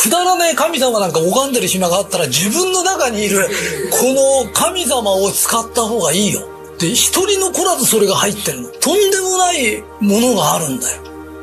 くだらねえ神様なんか拝んでる暇があったら自分の中にいるこの神様を使った方がいいよ。で、一人残らずそれが入ってるの。とんでもないものがあるんだよ。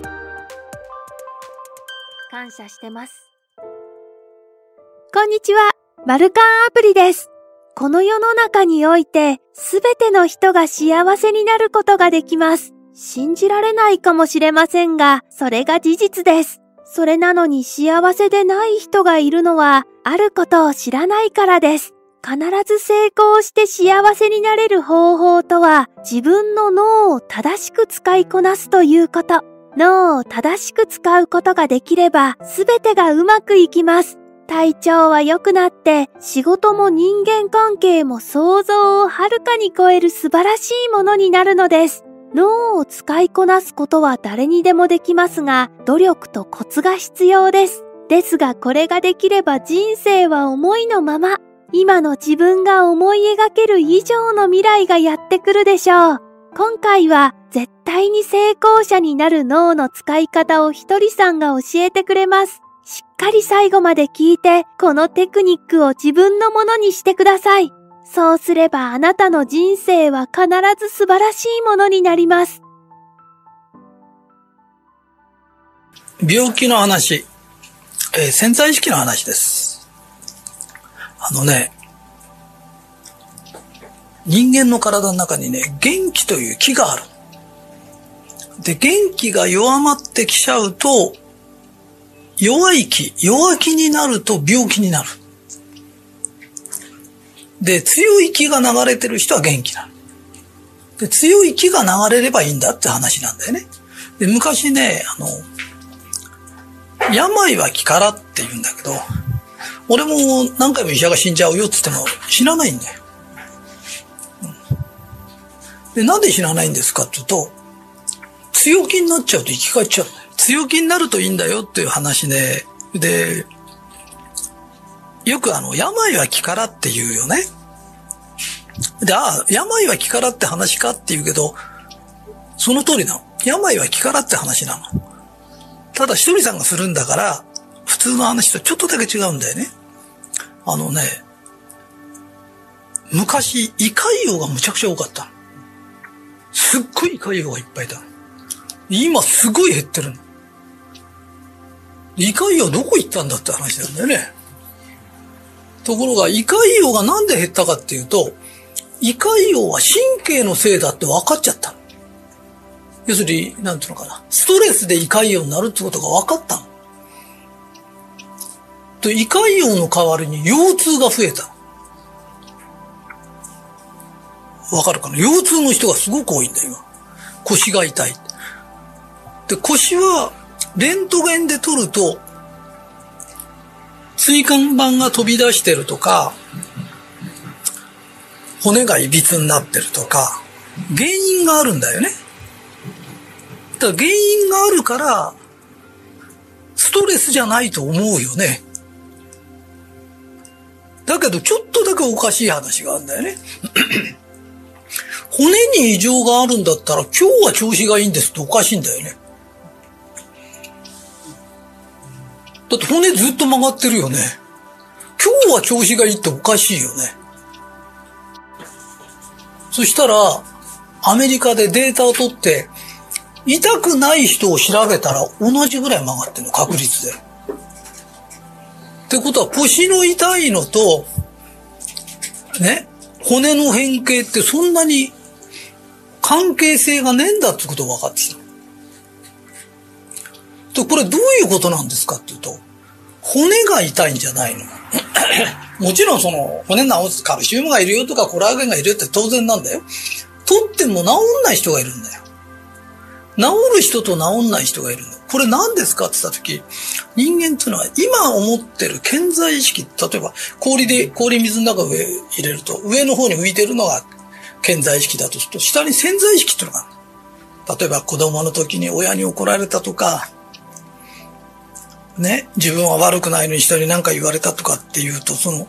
感謝してます。こんにちは、マルカンアプリです。この世の中において、すべての人が幸せになることができます。信じられないかもしれませんが、それが事実です。それなのに幸せでない人がいるのは、あることを知らないからです。必ず成功して幸せになれる方法とは、自分の脳を正しく使いこなすということ。脳を正しく使うことができれば、すべてがうまくいきます。体調は良くなって、仕事も人間関係も想像をはるかに超える素晴らしいものになるのです。脳を使いこなすことは誰にでもできますが、努力とコツが必要です。ですがこれができれば人生は思いのまま、今の自分が思い描ける以上の未来がやってくるでしょう。今回は絶対に成功者になる脳の使い方をひとりさんが教えてくれます。しっかり最後まで聞いて、このテクニックを自分のものにしてください。そうすればあなたの人生は必ず素晴らしいものになります。 病気の話、潜在意識の話です。人間の体の中にね、元気という気がある。で、元気が弱まってきちゃうと、弱気になると病気になる。で、強い気が流れてる人は元気なの。で、強い気が流れればいいんだって話なんだよね。で、昔ね、病は気からって言うんだけど、俺も何回も医者が死んじゃうよって言っても死なないんだよ。で、なんで死なないんですかって言うと、強気になっちゃうと生き返っちゃうんだよ。強気になるといいんだよっていう話ね。で、よく病は気からって言うよね。で、病は気からって話かって言うけど、その通りなの。病は気からって話なの。ただひとりさんがするんだから、普通の話とちょっとだけ違うんだよね。昔、胃潰瘍がむちゃくちゃ多かったの。すっごい胃潰瘍がいっぱいいたの。今すごい減ってるの。胃潰瘍どこ行ったんだって話なんだよね。ところが胃潰瘍がなんで減ったかっていうと、胃潰瘍は神経のせいだって分かっちゃったの。要するに、なんていうのかな。ストレスで胃潰瘍になるってことが分かったの。と、胃潰瘍の代わりに腰痛が増えた。わかるかな？腰痛の人がすごく多いんだよ、今。腰が痛い。で、腰は、レントゲンで撮ると、椎間板が飛び出してるとか、骨がいびつになってるとか、原因があるんだよね。だから原因があるから、ストレスじゃないと思うよね。だけど、ちょっとだけおかしい話があるんだよね。骨に異常があるんだったら、今日は調子がいいんですっておかしいんだよね。だって骨ずっと曲がってるよね。今日は調子がいいっておかしいよね。そしたら、アメリカでデータを取って、痛くない人を調べたら同じぐらい曲がってるの、確率で。ってことは腰の痛いのと、ね、骨の変形ってそんなに関係性がねえんだってことが分かってきた。と、これどういうことなんですかっていうと、骨が痛いんじゃないの。もちろんその骨治すカルシウムがいるよとかコラーゲンがいるよって当然なんだよ。取っても治んない人がいるんだよ。治る人と治んない人がいるんだよ。これ何ですかって言ったとき、人間っていうのは今思ってる顕在意識、例えば氷水の中上入れると上の方に浮いてるのが顕在意識だとすると、下に潜在意識っていうのがある。例えば子供の時に親に怒られたとか、ね、自分は悪くないのに人に何か言われたとかっていうと、その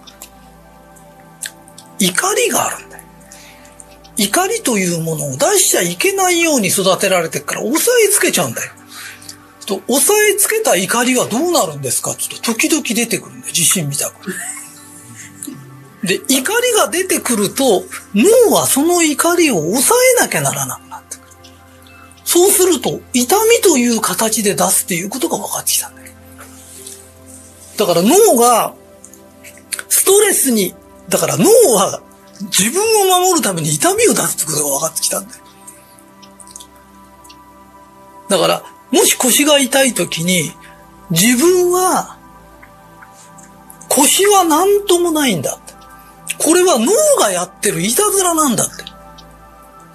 怒りがあるんだよ。怒りというものを出しちゃいけないように育てられてるから押さえつけちゃうんだよ。 押さえつけた怒りはどうなるんですかって言うと、時々出てくるんだよ、地震みたく。で、怒りが出てくると、脳はその怒りを抑えなきゃならなくなってくる。そうすると、痛みという形で出すっていうことが分かってきたんだよ。だから脳が、ストレスに、だから脳は自分を守るために痛みを出すってことが分かってきたんだよ。だから、もし腰が痛いときに、自分は、腰は何ともないんだって。これは脳がやってるいたずらなんだって。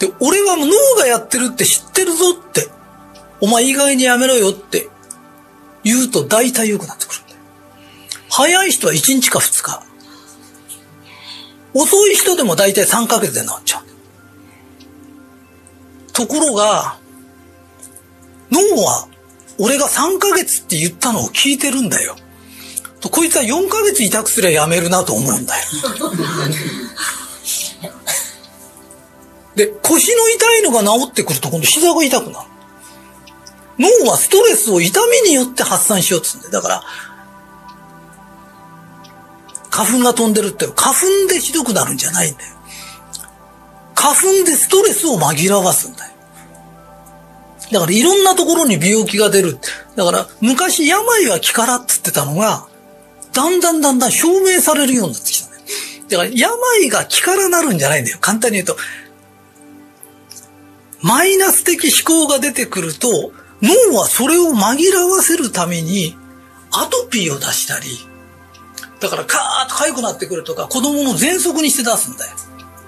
で、俺は脳がやってるって知ってるぞって。お前意外にやめろよって言うと大体良くなってくるんだよ。早い人は1日か2日。遅い人でも大体3ヶ月で治っちゃう。ところが、脳は俺が3ヶ月って言ったのを聞いてるんだよ。こいつは4ヶ月痛くすりゃやめるなと思うんだよ。で、腰の痛いのが治ってくると今度膝が痛くなる。脳はストレスを痛みによって発散しようとするんだよ。だから、花粉が飛んでるって花粉でひどくなるんじゃないんだよ。花粉でストレスを紛らわすんだよ。だからいろんなところに病気が出る。だから昔病は気からって言ってたのが、だんだん証明されるようになってきたね。だから病が気からなるんじゃないんだよ。簡単に言うと、マイナス的思考が出てくると、脳はそれを紛らわせるためにアトピーを出したり、だからカーッと痒くなってくるとか、子供の喘息にして出すんだよ。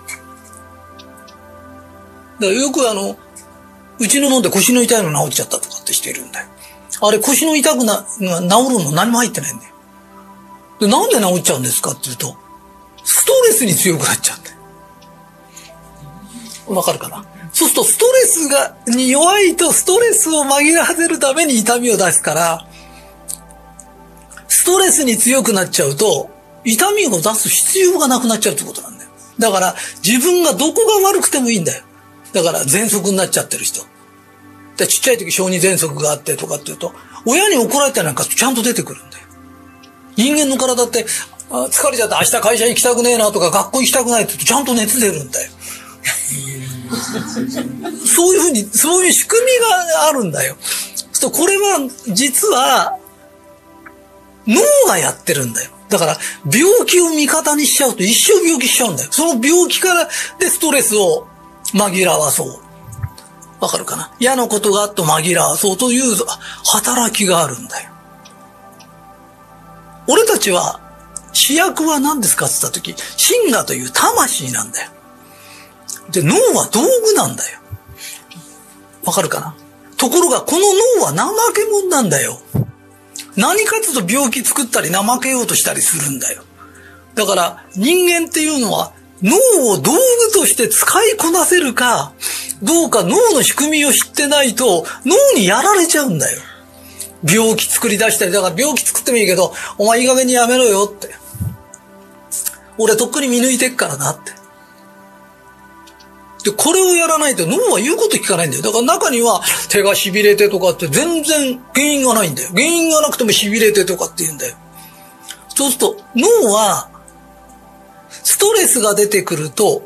だからよくうちの飲んで腰の痛いの治っちゃったとかってしてるんだよ。あれ腰の痛く治るの何も入ってないんだよ。で、なんで治っちゃうんですかって言うと、ストレスに強くなっちゃうんだよ。わかるかな？そうするとストレスに弱いとストレスを紛らわせるために痛みを出すから、ストレスに強くなっちゃうと痛みを出す必要がなくなっちゃうってことなんだよ。だから自分がどこが悪くてもいいんだよ。だから喘息になっちゃってる人。で、ちっちゃい時小児喘息があってとかって言うと、親に怒られたなんかちゃんと出てくるんだよ。人間の体って疲れちゃって明日会社行きたくねえなとか学校行きたくないって言うとちゃんと熱出るんだよ。そういうふうに、そういう仕組みがあるんだよ。これは実は脳がやってるんだよ。だから病気を味方にしちゃうと一生病気しちゃうんだよ。その病気からでストレスを紛らわそう。わかるかな？嫌なことがあって紛らわそうという働きがあるんだよ。俺たちは主役は何ですかって言った時、真我という魂なんだよ。で、脳は道具なんだよ。わかるかな？ところがこの脳は怠け者なんだよ。何かと病気作ったり怠けようとしたりするんだよ。だから人間っていうのは脳を道具として使いこなせるかどうか、脳の仕組みを知ってないと脳にやられちゃうんだよ。病気作り出したり、だから病気作ってもいいけどお前いい加減にやめろよって、俺とっくに見抜いてっからなって。で、これをやらないと脳は言うこと聞かないんだよ。だから中には手が痺れてとかって全然原因がないんだよ。原因がなくても痺れてとかって言うんだよ。そうすると脳はストレスが出てくると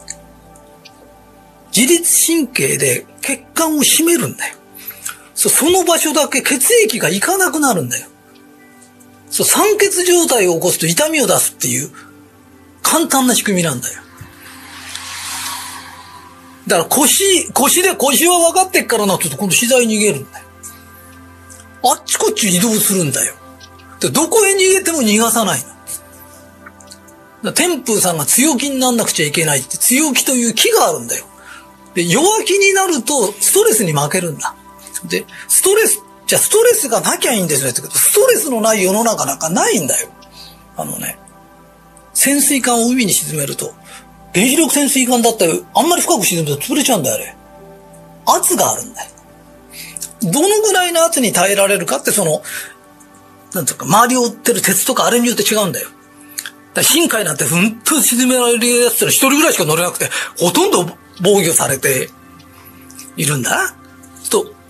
自律神経で血管を締めるんだよ。その場所だけ血液がいかなくなるんだよ。酸欠状態を起こすと痛みを出すっていう簡単な仕組みなんだよ。だから腰は分かってっからなって言うと今度膝に逃げるんだよ。あっちこっち移動するんだよ。で、どこへ逃げても逃がさないの。天風さんが強気になんなくちゃいけないって強気という気があるんだよ。で、弱気になるとストレスに負けるんだ。で、ストレスがなきゃいいんですよって言うけど、ストレスのない世の中なんかないんだよ。潜水艦を海に沈めると、原子力潜水艦だったらあんまり深く沈むと潰れちゃうんだよ、あれ。圧があるんだよ。どのぐらいの圧に耐えられるかってなんていうか、周りを追ってる鉄とかあれによって違うんだよ。だから深海なんてふんと沈められるやつら一人ぐらいしか乗れなくて、ほとんど防御されているんだな。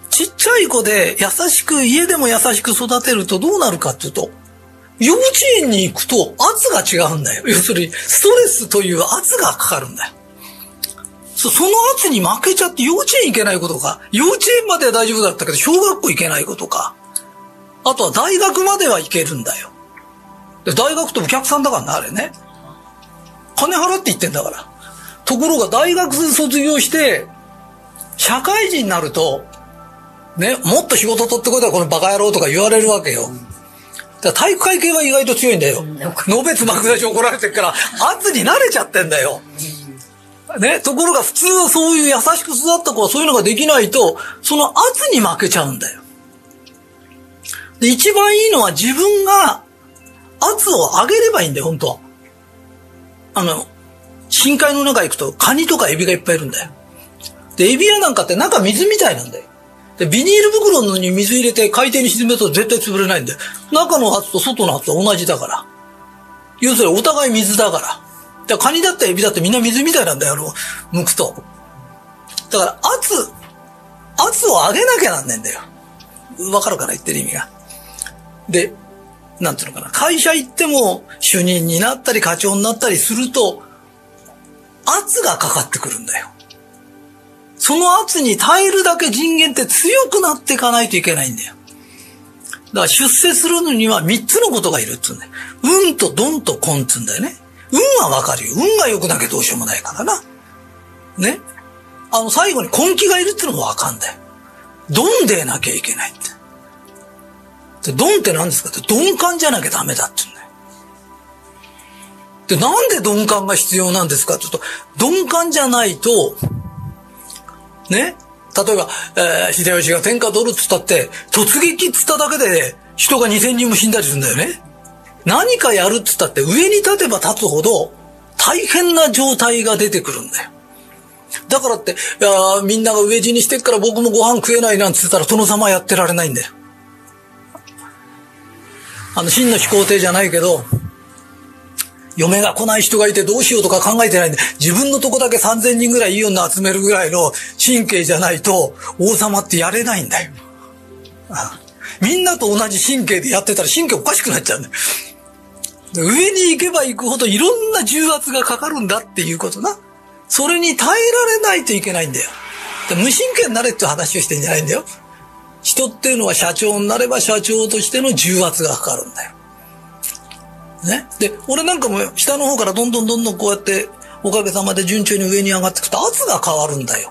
ちっちゃい子で優しく、家でも優しく育てるとどうなるかっていうと、幼稚園に行くと圧が違うんだよ。要するに、ストレスという圧がかかるんだよ。その圧に負けちゃって幼稚園行けないことか、幼稚園までは大丈夫だったけど、小学校行けないことか、あとは大学までは行けるんだよ。で大学ってお客さんだからな、あれね。金払って言ってんだから。ところが大学卒業して、社会人になると、ね、もっと仕事取ってこいだこのバカ野郎とか言われるわけよ。だから体育会系は意外と強いんだよ。のべつ幕出し怒られてるから、圧に慣れちゃってんだよ。ね、ところが普通はそういう優しく育った子はそういうのができないと、その圧に負けちゃうんだよ。で、一番いいのは自分が圧を上げればいいんだよ、本当は。深海の中行くとカニとかエビがいっぱいいるんだよ。で、エビ屋なんかって中水みたいなんだよ。で、ビニール袋に水入れて海底に沈めると絶対潰れないんだよ。中の圧と外の圧は同じだから。要するにお互い水だから。だからカニだってエビだってみんな水みたいなんだよ、剥くと。だから圧を上げなきゃなんねえんだよ。わかるかな、言ってる意味が。で、なんていうのかな。会社行っても主任になったり課長になったりすると、圧がかかってくるんだよ。その圧に耐えるだけ人間って強くなっていかないといけないんだよ。だから出世するのには3つのことがいるっつうんだよ。運とドンとコンっつうんだよね。運はわかるよ。運が良くなきゃどうしようもないからな。ね。最後に根気がいるってのもわかんだよ。ドンでなきゃいけないって。で、ドンって何ですかって、鈍感じゃなきゃダメだって言うんだよ。で、なんで鈍感が必要なんですかって言うと、鈍感じゃないと、ね。例えば、秀吉が天下取るっつったって、突撃っつっただけで、人が2000人も死んだりするんだよね。何かやるっつったって、上に立てば立つほど、大変な状態が出てくるんだよ。だからって、みんなが飢え死にしてっから僕もご飯食えないなんつってたら、殿様やってられないんだよ。真の始皇帝じゃないけど、嫁が来ない人がいてどうしようとか考えてないんで、自分のとこだけ3000人ぐらいいい女集めるぐらいの神経じゃないと王様ってやれないんだよ。みんなと同じ神経でやってたら神経おかしくなっちゃうんだよ。上に行けば行くほどいろんな重圧がかかるんだっていうことな。それに耐えられないといけないんだよ。無神経になれって話をしてんじゃないんだよ。人っていうのは社長になれば社長としての重圧がかかるんだよ。ね。で、俺なんかも下の方からどんどんこうやっておかげさまで順調に上に上がってくと圧が変わるんだよ。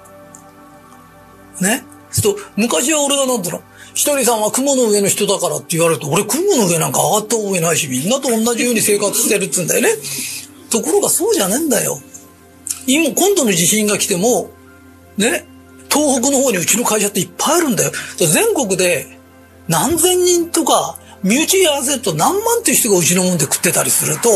ね。そうすると昔は俺がなんていうの、ひとりさんは雲の上の人だからって言われると、俺雲の上なんか上がった覚えないし、みんなと同じように生活してるっつうんだよね。ところがそうじゃねえんだよ。今度の地震が来ても、ね、東北の方にうちの会社っていっぱいあるんだよ。全国で何千人とか、身内に合わせると何万っていう人がうちのもんで食ってたりすると、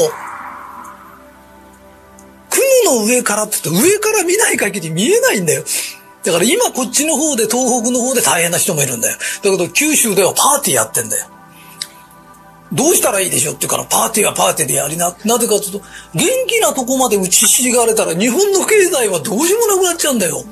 雲の上からって言って上から見ない限り見えないんだよ。だから今こっちの方で東北の方で大変な人もいるんだよ。だけど九州ではパーティーやってんだよ。どうしたらいいでしょって言うから、パーティーはパーティーでやりな。なぜかというと、元気なとこまで打ちひしがれたら日本の経済はどうしようもなくなっちゃうんだよ。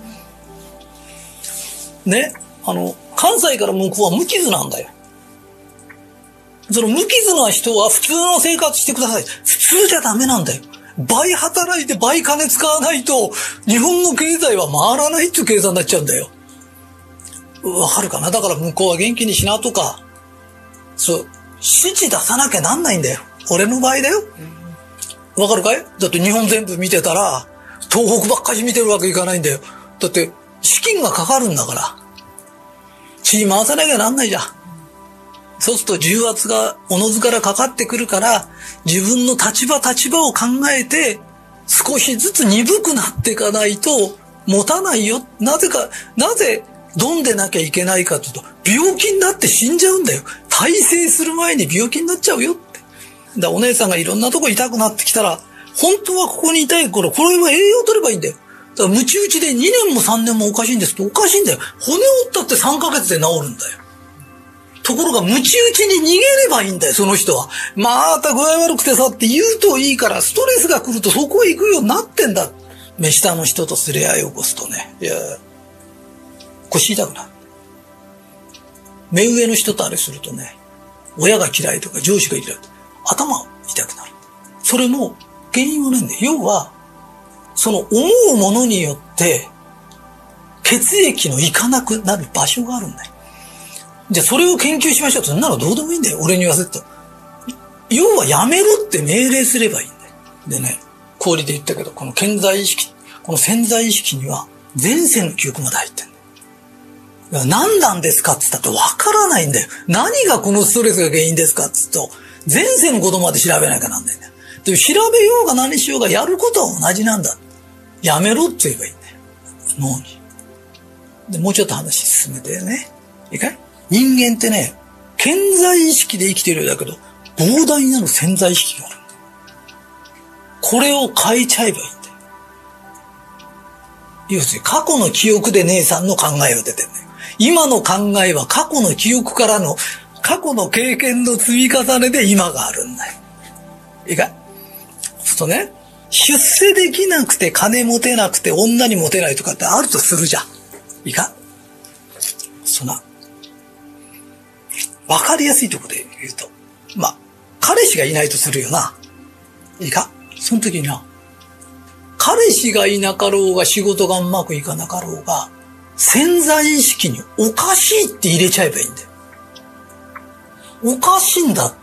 ね。関西から向こうは無傷なんだよ。その無傷な人は普通の生活してください。普通じゃダメなんだよ。倍働いて倍金使わないと日本の経済は回らないっていう計算になっちゃうんだよ。わかるかな。だから向こうは元気にしなとか、そう、指示出さなきゃなんないんだよ。俺の場合だよ。わかるかい？だって日本全部見てたら東北ばっかり見てるわけいかないんだよ。だって資金がかかるんだから。血回さなきゃなんないじゃん。そうすると重圧がおのずからかかってくるから、自分の立場を考えて少しずつ鈍くなっていかないと持たないよ。なぜドンでなきゃいけないかというと、病気になって死んじゃうんだよ。大成する前に病気になっちゃうよって。だからお姉さんがいろんなとこ痛くなってきたら、本当はここに痛い頃、これは栄養取ればいいんだよ。だからムチ打ちで2年も3年もおかしいんですっておかしいんだよ。骨折ったって3ヶ月で治るんだよ。ところがムチ打ちに逃げればいいんだよ、その人は。また具合悪くてさって言うといいから、ストレスが来るとそこへ行くようになってんだ。目下の人とすれ合い起こすとね。いや、腰痛くなる。 目上の人とあれするとね、親が嫌いとか上司が嫌いとか頭痛くなる。それも原因はないんだよ。要は、その思うものによって血液のいかなくなる場所があるんだよ。じゃあそれを研究しましょうと。そんなのどうでもいいんだよ。俺に言わせると。要はやめろって命令すればいいんだよ。でね、氷で言ったけど、この潜在意識には前世の記憶まで入ってんだよ。何なんですかって言ったって分からないんだよ。何がこのストレスが原因ですかって言うと、前世のことまで調べなきゃなんないんだよ。で、調べようが何しようがやることは同じなんだ。やめろって言えばいいんだよ。脳に。で、もうちょっと話進めてね。いいかい？人間ってね、潜在意識で生きているだけど、膨大なる潜在意識があるんだよ。これを変えちゃえばいいんだよ。要するに過去の記憶で姉さんの考えが出てるんだよ。今の考えは過去の記憶からの、過去の経験の積み重ねで今があるんだよ。いいかい？そうするとね、出世できなくて金持てなくて女にモテないとかってあるとするじゃん。いいか？そんな。わかりやすいところで言うと。まあ、彼氏がいないとするよな。いいか？その時には、彼氏がいなかろうが仕事がうまくいかなかろうが、潜在意識におかしいって入れちゃえばいいんだよ。おかしいんだって。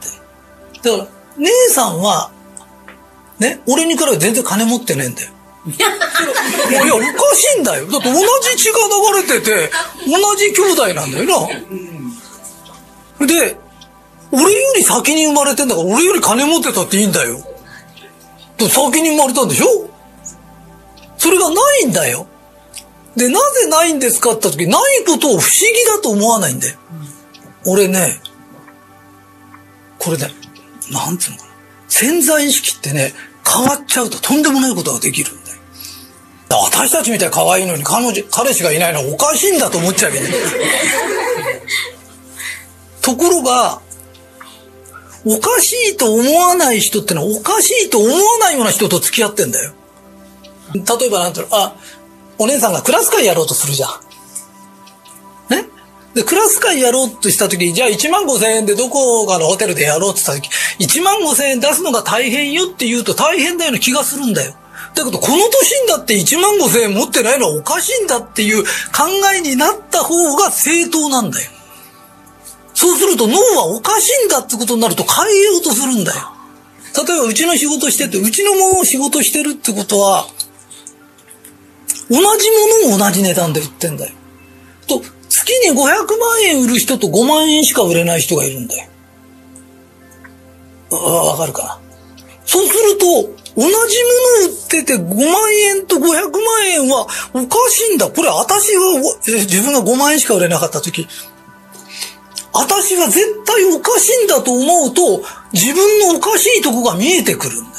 だから、姉さんは、ね、俺に比べ全然金持ってねえんだよ。いや、おかしいんだよ。だって同じ血が流れてて、同じ兄弟なんだよな。で、俺より先に生まれてんだから、俺より金持ってたっていいんだよ。先に生まれたんでしょ？それがないんだよ。で、なぜないんですかって言った時、ないことを不思議だと思わないんだよ。俺ね、これね、なんつうのかな。潜在意識ってね、変わっちゃうととんでもないことができるんだよ。私たちみたいに可愛いのに彼氏がいないのはおかしいんだと思っちゃうわけね。ところが、おかしいと思わない人ってのはおかしいと思わないような人と付き合ってんだよ。例えばなんていうの、お姉さんがクラス会やろうとするじゃん。ね？で、クラス会やろうとした時に、じゃあ15,000円でどこかのホテルでやろうって言った時、15,000円出すのが大変よって言うと大変だような気がするんだよ。だけど、この年になって15,000円持ってないのはおかしいんだっていう考えになった方が正当なんだよ。そうすると脳はおかしいんだってことになると変えようとするんだよ。例えばうちの仕事してて、うちのものを仕事してるってことは、同じものも同じ値段で売ってんだよ。と、月に500万円売る人と5万円しか売れない人がいるんだよ。わかるかな？そうすると、同じものを売ってて5万円と500万円はおかしいんだ。これ私は、自分が5万円しか売れなかった時、私は絶対おかしいんだと思うと、自分のおかしいとこが見えてくるんだよ。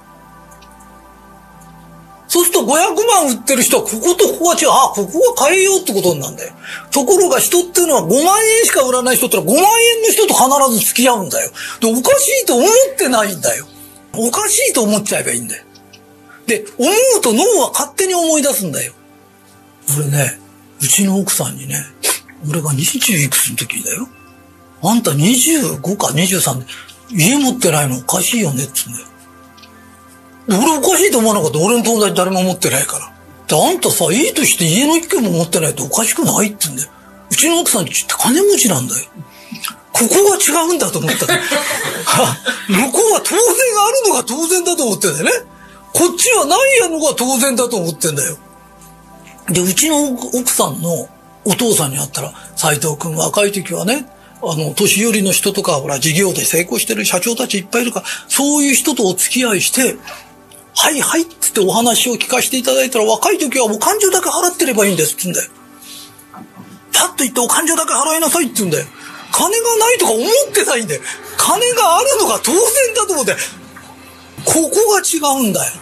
そうすると500万売ってる人はこことここが違う。ここは変えようってことになるんだよ。ところが人っていうのは5万円しか売らない人ってのは5万円の人と必ず付き合うんだよ。で、おかしいと思ってないんだよ。おかしいと思っちゃえばいいんだよ。で、思うと脳は勝手に思い出すんだよ。俺ね、うちの奥さんにね、俺が20いくつの時だよ。あんた25か23で家持ってないのおかしいよねって言うんだよ。俺おかしいと思わなかった。俺の友達誰も持ってないから。で、あんたさ、いいとして家の一軒も持ってないとおかしくないって言うんだよ。うちの奥さんって金持ちなんだよ。ここが違うんだと思ったら。向こうは当然あるのが当然だと思ってんだよね。こっちはないのが当然だと思ってんだよ。で、うちの奥さんのお父さんに会ったら、斉藤君若い時はね、年寄りの人とか、ほら、事業で成功してる社長たちいっぱいいるから、そういう人とお付き合いして、はいはいって言ってお話を聞かせていただいたら、若い時はお勘定だけ払ってればいいんですって言うんだよ。パッと言ってお勘定だけ払いなさいって言うんだよ。金がないとか思ってないんだよ。金があるのが当然だと思って、ここが違うんだよ。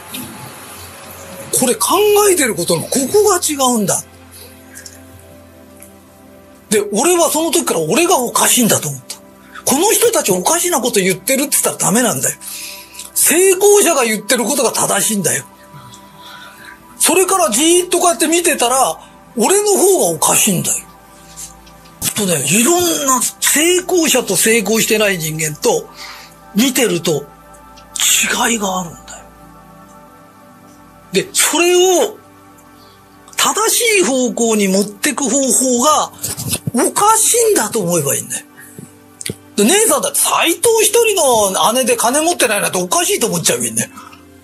これ考えてることのここが違うんだ。で、俺はその時から俺がおかしいんだと思った。この人たちおかしなこと言ってるって言ったらダメなんだよ。成功者が言ってることが正しいんだよ。それからじーっとこうやって見てたら、俺の方がおかしいんだよ。 いろんな成功者と成功してない人間と見てると違いがあるんだよ。で、それを正しい方向に持ってく方法がおかしいんだと思えばいいんだよ。で、姉さんだって斎藤一人の姉で金持ってないなんておかしいと思っちゃうよね。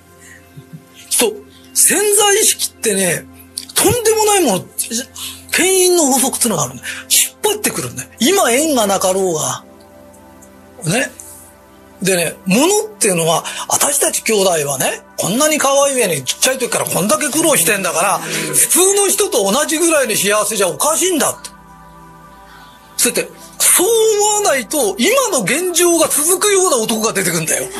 潜在意識ってね、とんでもないもの、牽引の法則ってのがあるんだよ。引っ張ってくるんだよ。今縁がなかろうが。ね。でね、物っていうのは、私たち兄弟はね、こんなに可愛い上にちっちゃい時からこんだけ苦労してんだから、普通の人と同じぐらいに幸せじゃおかしいんだって。そうやって、そう思わないと、今の現状が続くような男が出てくるんだよ。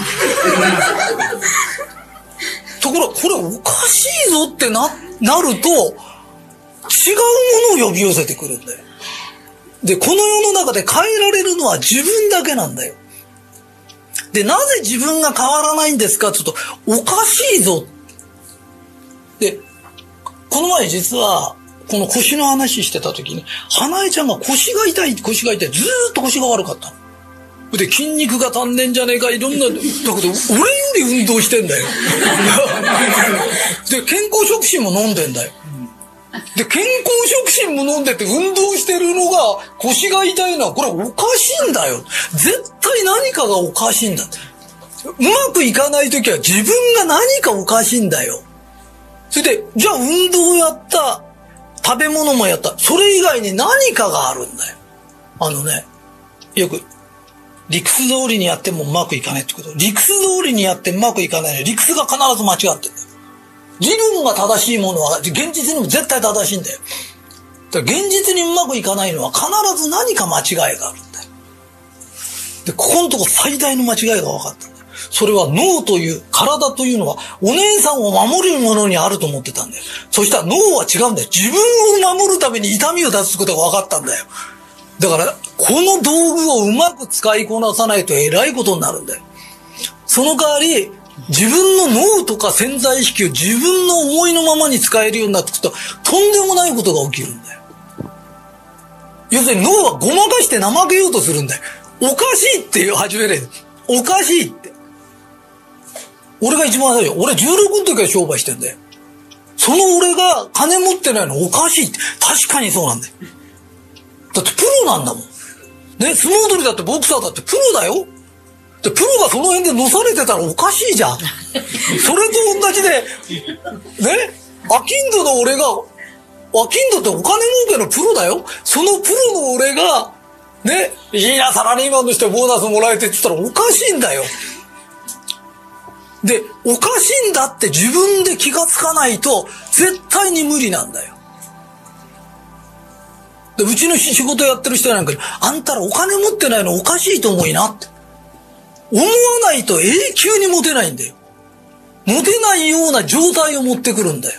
ところが、これおかしいぞってなると、違うものを呼び寄せてくるんだよ。で、この世の中で変えられるのは自分だけなんだよ。で、なぜ自分が変わらないんですかって言うと、おかしいぞ。で、この前実は、この腰の話してた時に、花江ちゃんが腰が痛い、ずーっと腰が悪かったの。で、筋肉が足んねんじゃねえか、いろんな、だけど、俺より運動してんだよ。で、健康食品も飲んでんだよ。で、健康食品も飲んでて運動してるのが腰が痛いのは、これおかしいんだよ。絶対何かがおかしいんだ。うまくいかないときは自分が何かおかしいんだよ。それで、じゃあ運動やった、食べ物もやった、それ以外に何かがあるんだよ。よく、理屈通りにやってもうまくいかないってこと。理屈通りにやってうまくいかない。理屈が必ず間違ってるんだよ。理論が正しいものは現実にも絶対正しいんだよ。だから現実にうまくいかないのは必ず何か間違いがあるんだよ。で、ここのとこ最大の間違いが分かったんだよ。それは脳という、体というのはお姉さんを守るものにあると思ってたんだよ。そしたら脳は違うんだよ。自分を守るために痛みを出すことが分かったんだよ。だから、この道具をうまく使いこなさないとえらいことになるんだよ。その代わり、自分の脳とか潜在意識を自分の思いのままに使えるようになってくると、とんでもないことが起きるんだよ。要するに脳はごまかして怠けようとするんだよ。おかしいって始める。おかしいって。俺が一番最初、俺16の時から商売してんだよ。その俺が金持ってないのおかしいって。確かにそうなんだよ。だってプロなんだもん。ね、相撲取りだってボクサーだってプロだよ。で、プロがその辺で乗されてたらおかしいじゃん。それと同じで、ね、アキンドの俺が、アキンドってお金儲けのプロだよ。そのプロの俺が、ね、いいな、サラリーマンとしてボーナスもらえてって言ったらおかしいんだよ。で、おかしいんだって自分で気がつかないと絶対に無理なんだよ。で、うちの仕事やってる人なんかに、あんたらお金持ってないのおかしいと思いなって思わないと永久に持てないんだよ。持てないような状態を持ってくるんだよ。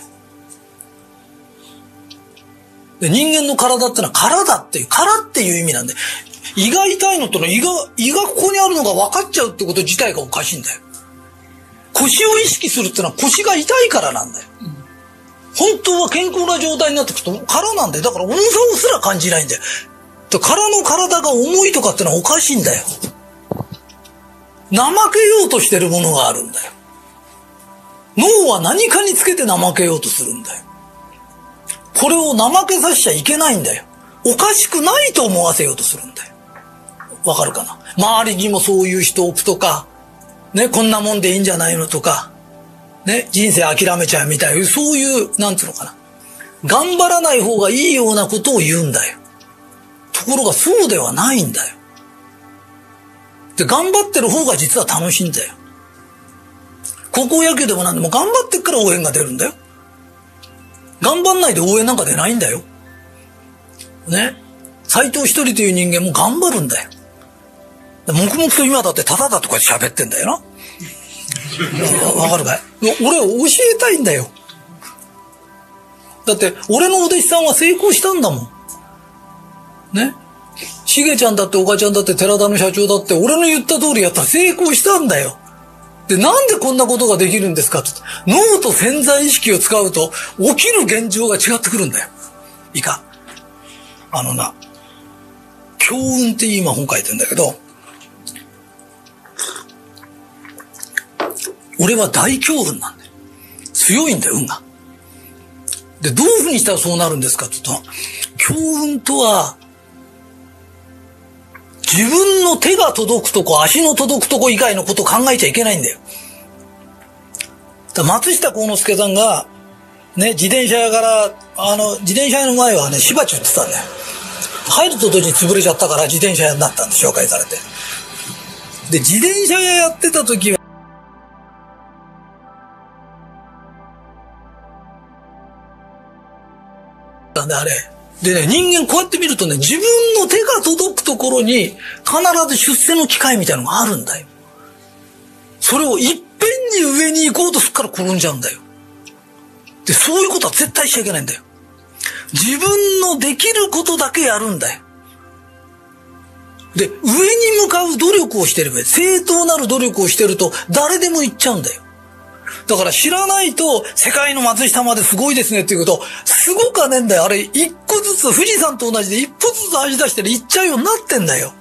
で、人間の体ってのは殻っていう意味なんで、胃が痛いのとの胃がここにあるのが分かっちゃうってこと自体がおかしいんだよ。腰を意識するってのは腰が痛いからなんだよ。本当は健康な状態になってくると殻なんだよ。だから重さをすら感じないんだよ。殻の体が重いとかってのはおかしいんだよ。怠けようとしてるものがあるんだよ。脳は何かにつけて怠けようとするんだよ。これを怠けさせちゃいけないんだよ。おかしくないと思わせようとするんだよ。わかるかな？周りにもそういう人を置くとか、ね、こんなもんでいいんじゃないのとか、ね、人生諦めちゃうみたいな、そういう、なんつうのかな。頑張らない方がいいようなことを言うんだよ。ところがそうではないんだよ。で、頑張ってる方が実は楽しいんだよ。高校野球でもなんでも頑張ってっから応援が出るんだよ。頑張んないで応援なんか出ないんだよ。ね。斎藤一人という人間も頑張るんだよ。黙々と今だってただだとか喋ってんだよな。わかるかい？俺を教えたいんだよ。だって俺のお弟子さんは成功したんだもん。ね。しげちゃんだっておかちゃんだって寺田の社長だって俺の言った通りやったら成功したんだよ。で、なんでこんなことができるんですかって脳と潜在意識を使うと起きる現状が違ってくるんだよ。いいか。 強運って今本書いてるんだけど、俺は大強運なんだよ。強いんだよ、運が。で、どういうふうにしたらそうなるんですかって言うと、強運とは、自分の手が届くとこ、足の届くとこ以外のことを考えちゃいけないんだよ。松下幸之助さんが、ね、自転車屋から、自転車屋の前はね、しばちゅうって言ってたんだよ。入ると同時に潰れちゃったから自転車屋になったんで、紹介されて。で、自転車屋やってた時は、なんであれ。でね、人間こうやって見るとね、自分の手が届くところに必ず出世の機会みたいなのがあるんだよ。それをいっぺんに上に行こうとするから転んじゃうんだよ。で、そういうことは絶対しちゃいけないんだよ。自分のできることだけやるんだよ。で、上に向かう努力をしてれば、正当なる努力をしてると誰でも行っちゃうんだよ。だから知らないと、世界の松下まですごいですねっていうこと、すごくはねえんだよ。あれ、一個ずつ、富士山と同じで一歩ずつ足出して行っちゃうようになってんだよ。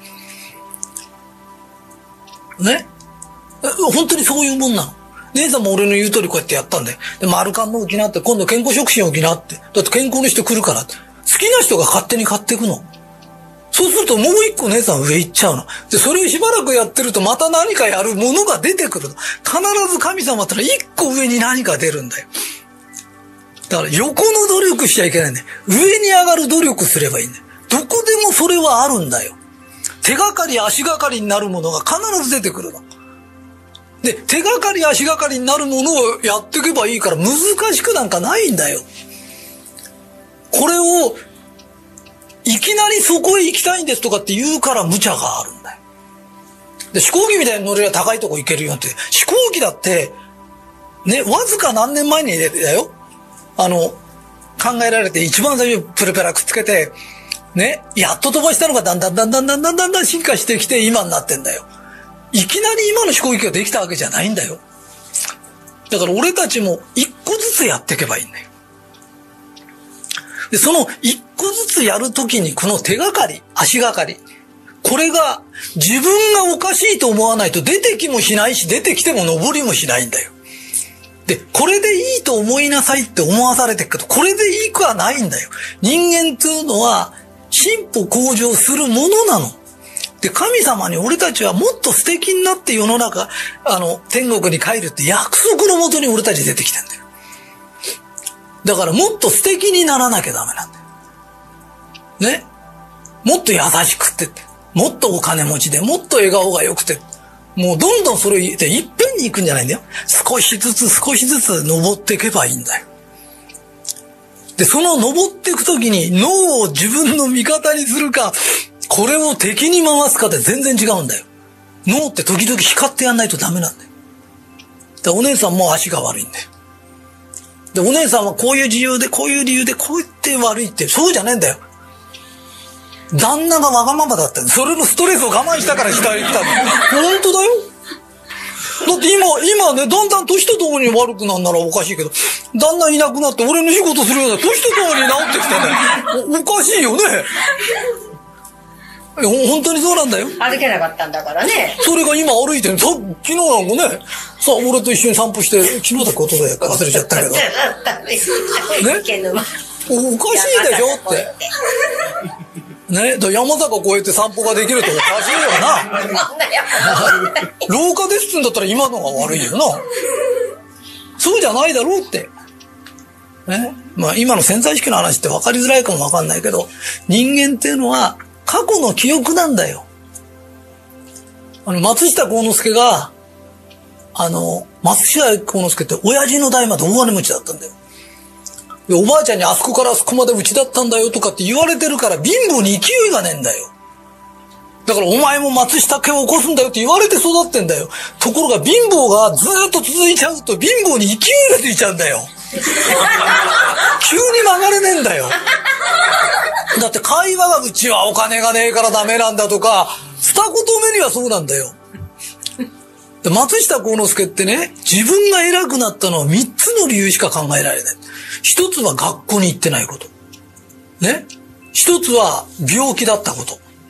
ね。本当にそういうもんなの。姉さんも俺の言う通りこうやってやったんだよ。で、丸カンも沖縄って、今度健康食品沖縄って。だって健康の人来るからって。好きな人が勝手に買っていくの。そうするともう一個姉さん上行っちゃうの。で、それをしばらくやってるとまた何かやるものが出てくるの。必ず神様ってのは一個上に何か出るんだよ。だから横の努力しちゃいけないんだよ。上に上がる努力すればいいんだよ。どこでもそれはあるんだよ。手がかり足がかりになるものが必ず出てくるの。で、手がかり足がかりになるものをやっていけばいいから難しくなんかないんだよ。これをいきなりそこへ行きたいんですとかって言うから無茶があるんだよ。で、飛行機みたいに乗れば高いとこ行けるよって。飛行機だって、ね、わずか何年前にだよ。考えられて一番最初プロペラくっつけて、ね、やっと飛ばしたのがだんだん進化してきて今になってんだよ。いきなり今の飛行機ができたわけじゃないんだよ。だから俺たちも一個ずつやっていけばいいんだよ。で、その一個ずつやるときにこの手がかり、足がかり、これが自分がおかしいと思わないと出てきもしないし、出てきても登りもしないんだよ。で、これでいいと思いなさいって思わされてるけど、これでいいくはないんだよ。人間っていうのは進歩向上するものなの。で、神様に俺たちはもっと素敵になって世の中、天国に帰るって約束のもとに俺たち出てきてんだよ。だからもっと素敵にならなきゃダメなんだよ。ね。もっと優しくて、もっとお金持ちで、もっと笑顔が良くて、もうどんどんそれを言っていっぺんに行くんじゃないんだよ。少しずつ登っていけばいいんだよ。で、その登っていくときに脳を自分の味方にするか、これを敵に回すかで全然違うんだよ。脳って時々光ってやんないとダメなんだよ。で、お姉さんも足が悪いんだよ。で、お姉さんはこういう理由で、こういう理由で、こう言って悪いって、そうじゃねえんだよ。旦那がわがままだったんだ。それのストレスを我慢したから下へ来たの。本当だよ。だって今ね、だんだん年とともに悪くなるならおかしいけど、旦那いなくなって俺の仕事するような年とともに治ってきてね。おかしいよね。本当にそうなんだよ。 歩けなかったんだからね。 それが今歩いてる。昨日なんかね、さあ俺と一緒に散歩して、昨日だことで忘れちゃったけど。ね、おかしいでしょって。ね、山坂越えて散歩ができるとおかしいよな。廊下ですっつんだったら今のが悪いよな。そうじゃないだろうって。ね、まあ今の潜在意識の話って分かりづらいかも分かんないけど、人間っていうのは過去の記憶なんだよ。松下幸之助が、松下幸之助って親父の代まで大金持ちだったんだよ。で、おばあちゃんにあそこからあそこまでうちだったんだよとかって言われてるから貧乏に勢いがねえんだよ。だからお前も松下家を起こすんだよって言われて育ってんだよ。ところが貧乏がずーっと続いちゃうと貧乏に勢いがついちゃうんだよ。急に曲がれねえんだよ。だって会話がうちはお金がねえからダメなんだとか、二言目にはそうなんだよ。で、松下幸之助ってね、自分が偉くなったのは3つの理由しか考えられない。一つは学校に行ってないこと。ね。一つは病気だったこと。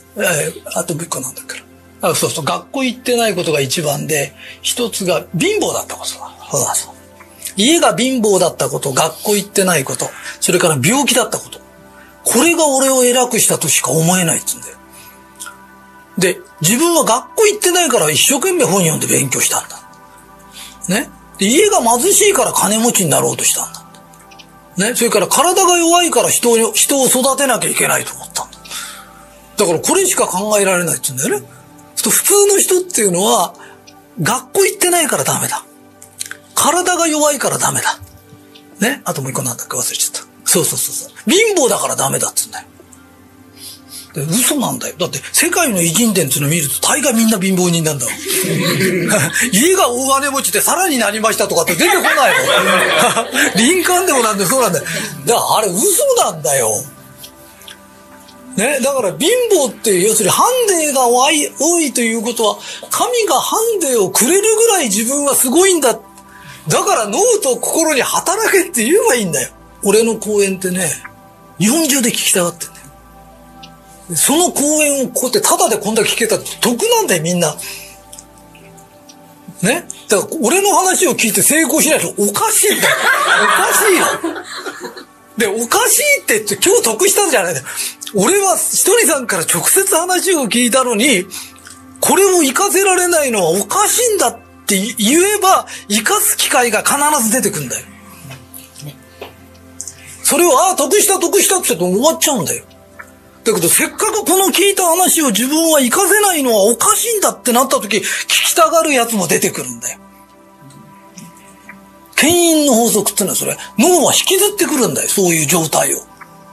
あともう一個なんだっけな。そうそう、学校行ってないことが一番で、一つが貧乏だったことだ。そうだそう。家が貧乏だったこと、学校行ってないこと、それから病気だったこと。これが俺を偉くしたとしか思えないっつうんだよ。で、自分は学校行ってないから一生懸命本読んで勉強したんだ。ね。で、家が貧しいから金持ちになろうとしたんだ。ね。それから体が弱いから人を育てなきゃいけないと思ったんだ。だからこれしか考えられないって言うんだよね。普通の人っていうのは、学校行ってないからダメだ。体が弱いからダメだ。ね。あともう一個なんだっけ忘れちゃった。そう。貧乏だからダメだっつうんだよ。で、嘘なんだよ。だって世界の偉人伝っていうのを見ると大概みんな貧乏人なんだ。家が大金持ちでさらになりましたとかって出てこないの。林間でもなんでそうなんだよ。だからあれ嘘なんだよ。ね、だから貧乏って要するにハンデが多いということは神がハンデをくれるぐらい自分はすごいんだ。だから脳と心に働けって言えばいいんだよ。俺の講演ってね、日本中で聞きたがってんだよ。その講演をこうやってタダでこんだけ聞けたって得なんだよみんな。ね。だから俺の話を聞いて成功しないとおかしいんだよ。おかしいよ。で、おかしいって言って今日得したんじゃないんだよ。俺はひとりさんから直接話を聞いたのに、これを活かせられないのはおかしいんだって言えば、活かす機会が必ず出てくるんだよ。それを、得したって言って終わっちゃうんだよ。だけど、せっかくこの聞いた話を自分は活かせないのはおかしいんだってなった時、聞きたがるやつも出てくるんだよ。牽引の法則ってのはそれ、脳は引きずってくるんだよ、そういう状態を。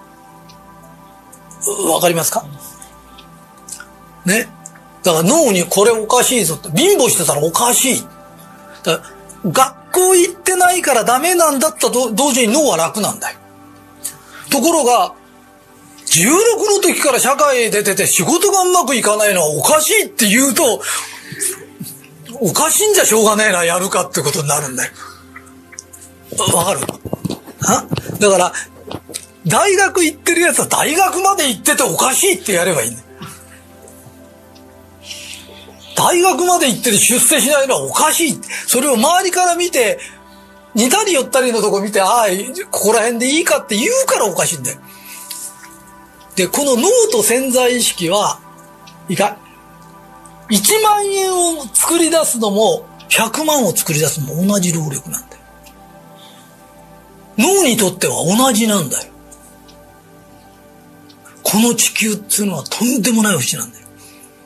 わかりますか？ね。だから脳にこれおかしいぞって、貧乏してたらおかしい。だから学校行ってないからダメなんだったと同時に脳は楽なんだよ。ところが、16の時から社会へ出てて仕事がうまくいかないのはおかしいって言うと、おかしいんじゃしょうがねえな、やるかってことになるんだよ。わかる？だから、大学行ってるやつは大学まで行ってておかしいってやればいいんだよ。大学まで行ってて出世しないのはおかしい。それを周りから見て、似たり寄ったりのとこ見て、ここら辺でいいかって言うからおかしいんだよ。で、この脳と潜在意識は、1万円を作り出すのも、100万を作り出すのも同じ労力なんだよ。脳にとっては同じなんだよ。この地球っていうのはとんでもない星なんだよ。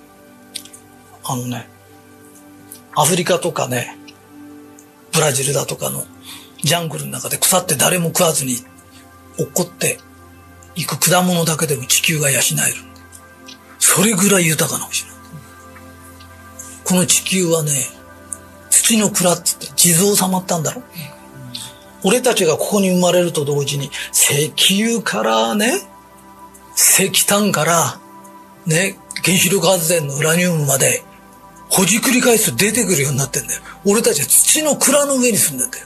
アフリカとかね、ブラジルだとかのジャングルの中で腐って誰も食わずに落っこっていく果物だけでも地球が養える。それぐらい豊かな星なんだ。この地球はね、土の蔵って言って地蔵様ったんだろ。俺たちがここに生まれると同時に石油からね、石炭からね、原子力発電のウラニウムまでほじくり返すと出てくるようになってんだよ。俺たちは土の蔵の上に住んでんだよ。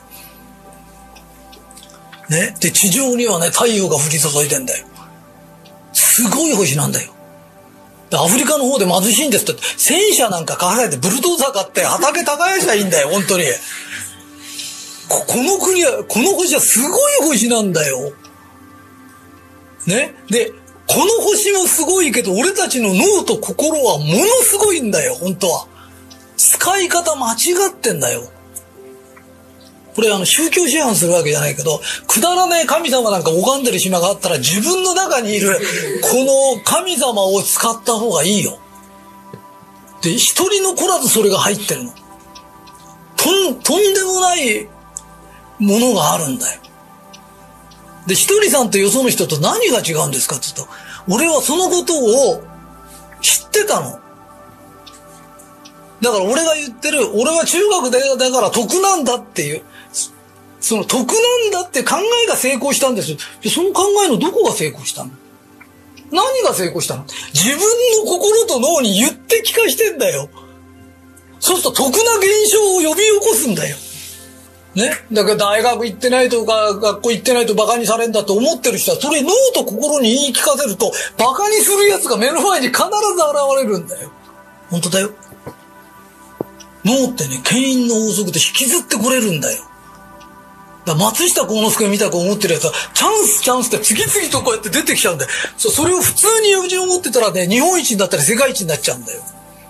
ね。で、地上にはね、太陽が降り注いでんだよ。すごい星なんだよ。で、アフリカの方で貧しいんですって、戦車なんか買わないでブルドーザー買って畑耕しゃいいんだよ、本当に。この国は、この星はすごい星なんだよ。ね。で、この星もすごいけど、俺たちの脳と心はものすごいんだよ、本当は。使い方間違ってんだよ。これ宗教批判するわけじゃないけど、くだらない神様なんか拝んでる暇があったら自分の中にいるこの神様を使った方がいいよ。で、一人残らずそれが入ってるの。とんでもないものがあるんだよ。で、ひとりさんとよその人と何が違うんですかって言うと、俺はそのことを知ってたの。だから俺が言ってる、俺は中学でだから得なんだっていう、その得なんだって考えが成功したんですよ。その考えのどこが成功したの？何が成功したの？自分の心と脳に言って聞かしてんだよ。そうすると得な現象を呼び起こすんだよ。 ね。だけど大学行ってないとか、学校行ってないとバカにされんだと思ってる人は、それ脳と心に言い聞かせると、バカにする奴が目の前に必ず現れるんだよ。本当だよ。脳ってね、牽引の法則で引きずってこれるんだよ。だから松下幸之助みたいに思ってる奴は、チャンスって次々とこうやって出てきちゃうんだよ。それを普通に友人を持ってたらね、日本一になったり世界一になっちゃうんだよ。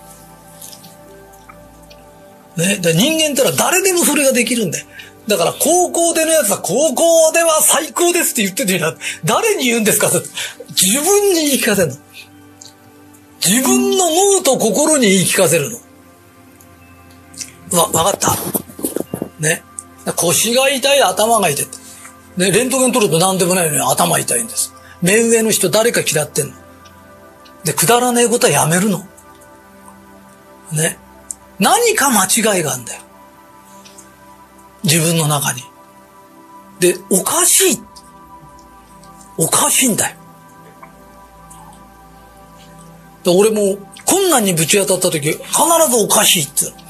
ね。だから人間ってのは誰でもそれができるんだよ。だから高校でのやつは高校では最高ですって言ってて、誰に言うんですか？自分に言い聞かせるの。自分の脳と心に言い聞かせるの。わかった。ね。腰が痛い、頭が痛い。ね、レントゲン取ると何でもないのに頭痛いんです。目上の人誰か嫌ってんの。で、くだらねえことはやめるの。ね。何か間違いがあるんだよ。自分の中に。で、おかしい。おかしいんだよ。で、俺も困難にぶち当たった時、必ずおかしいって言うの。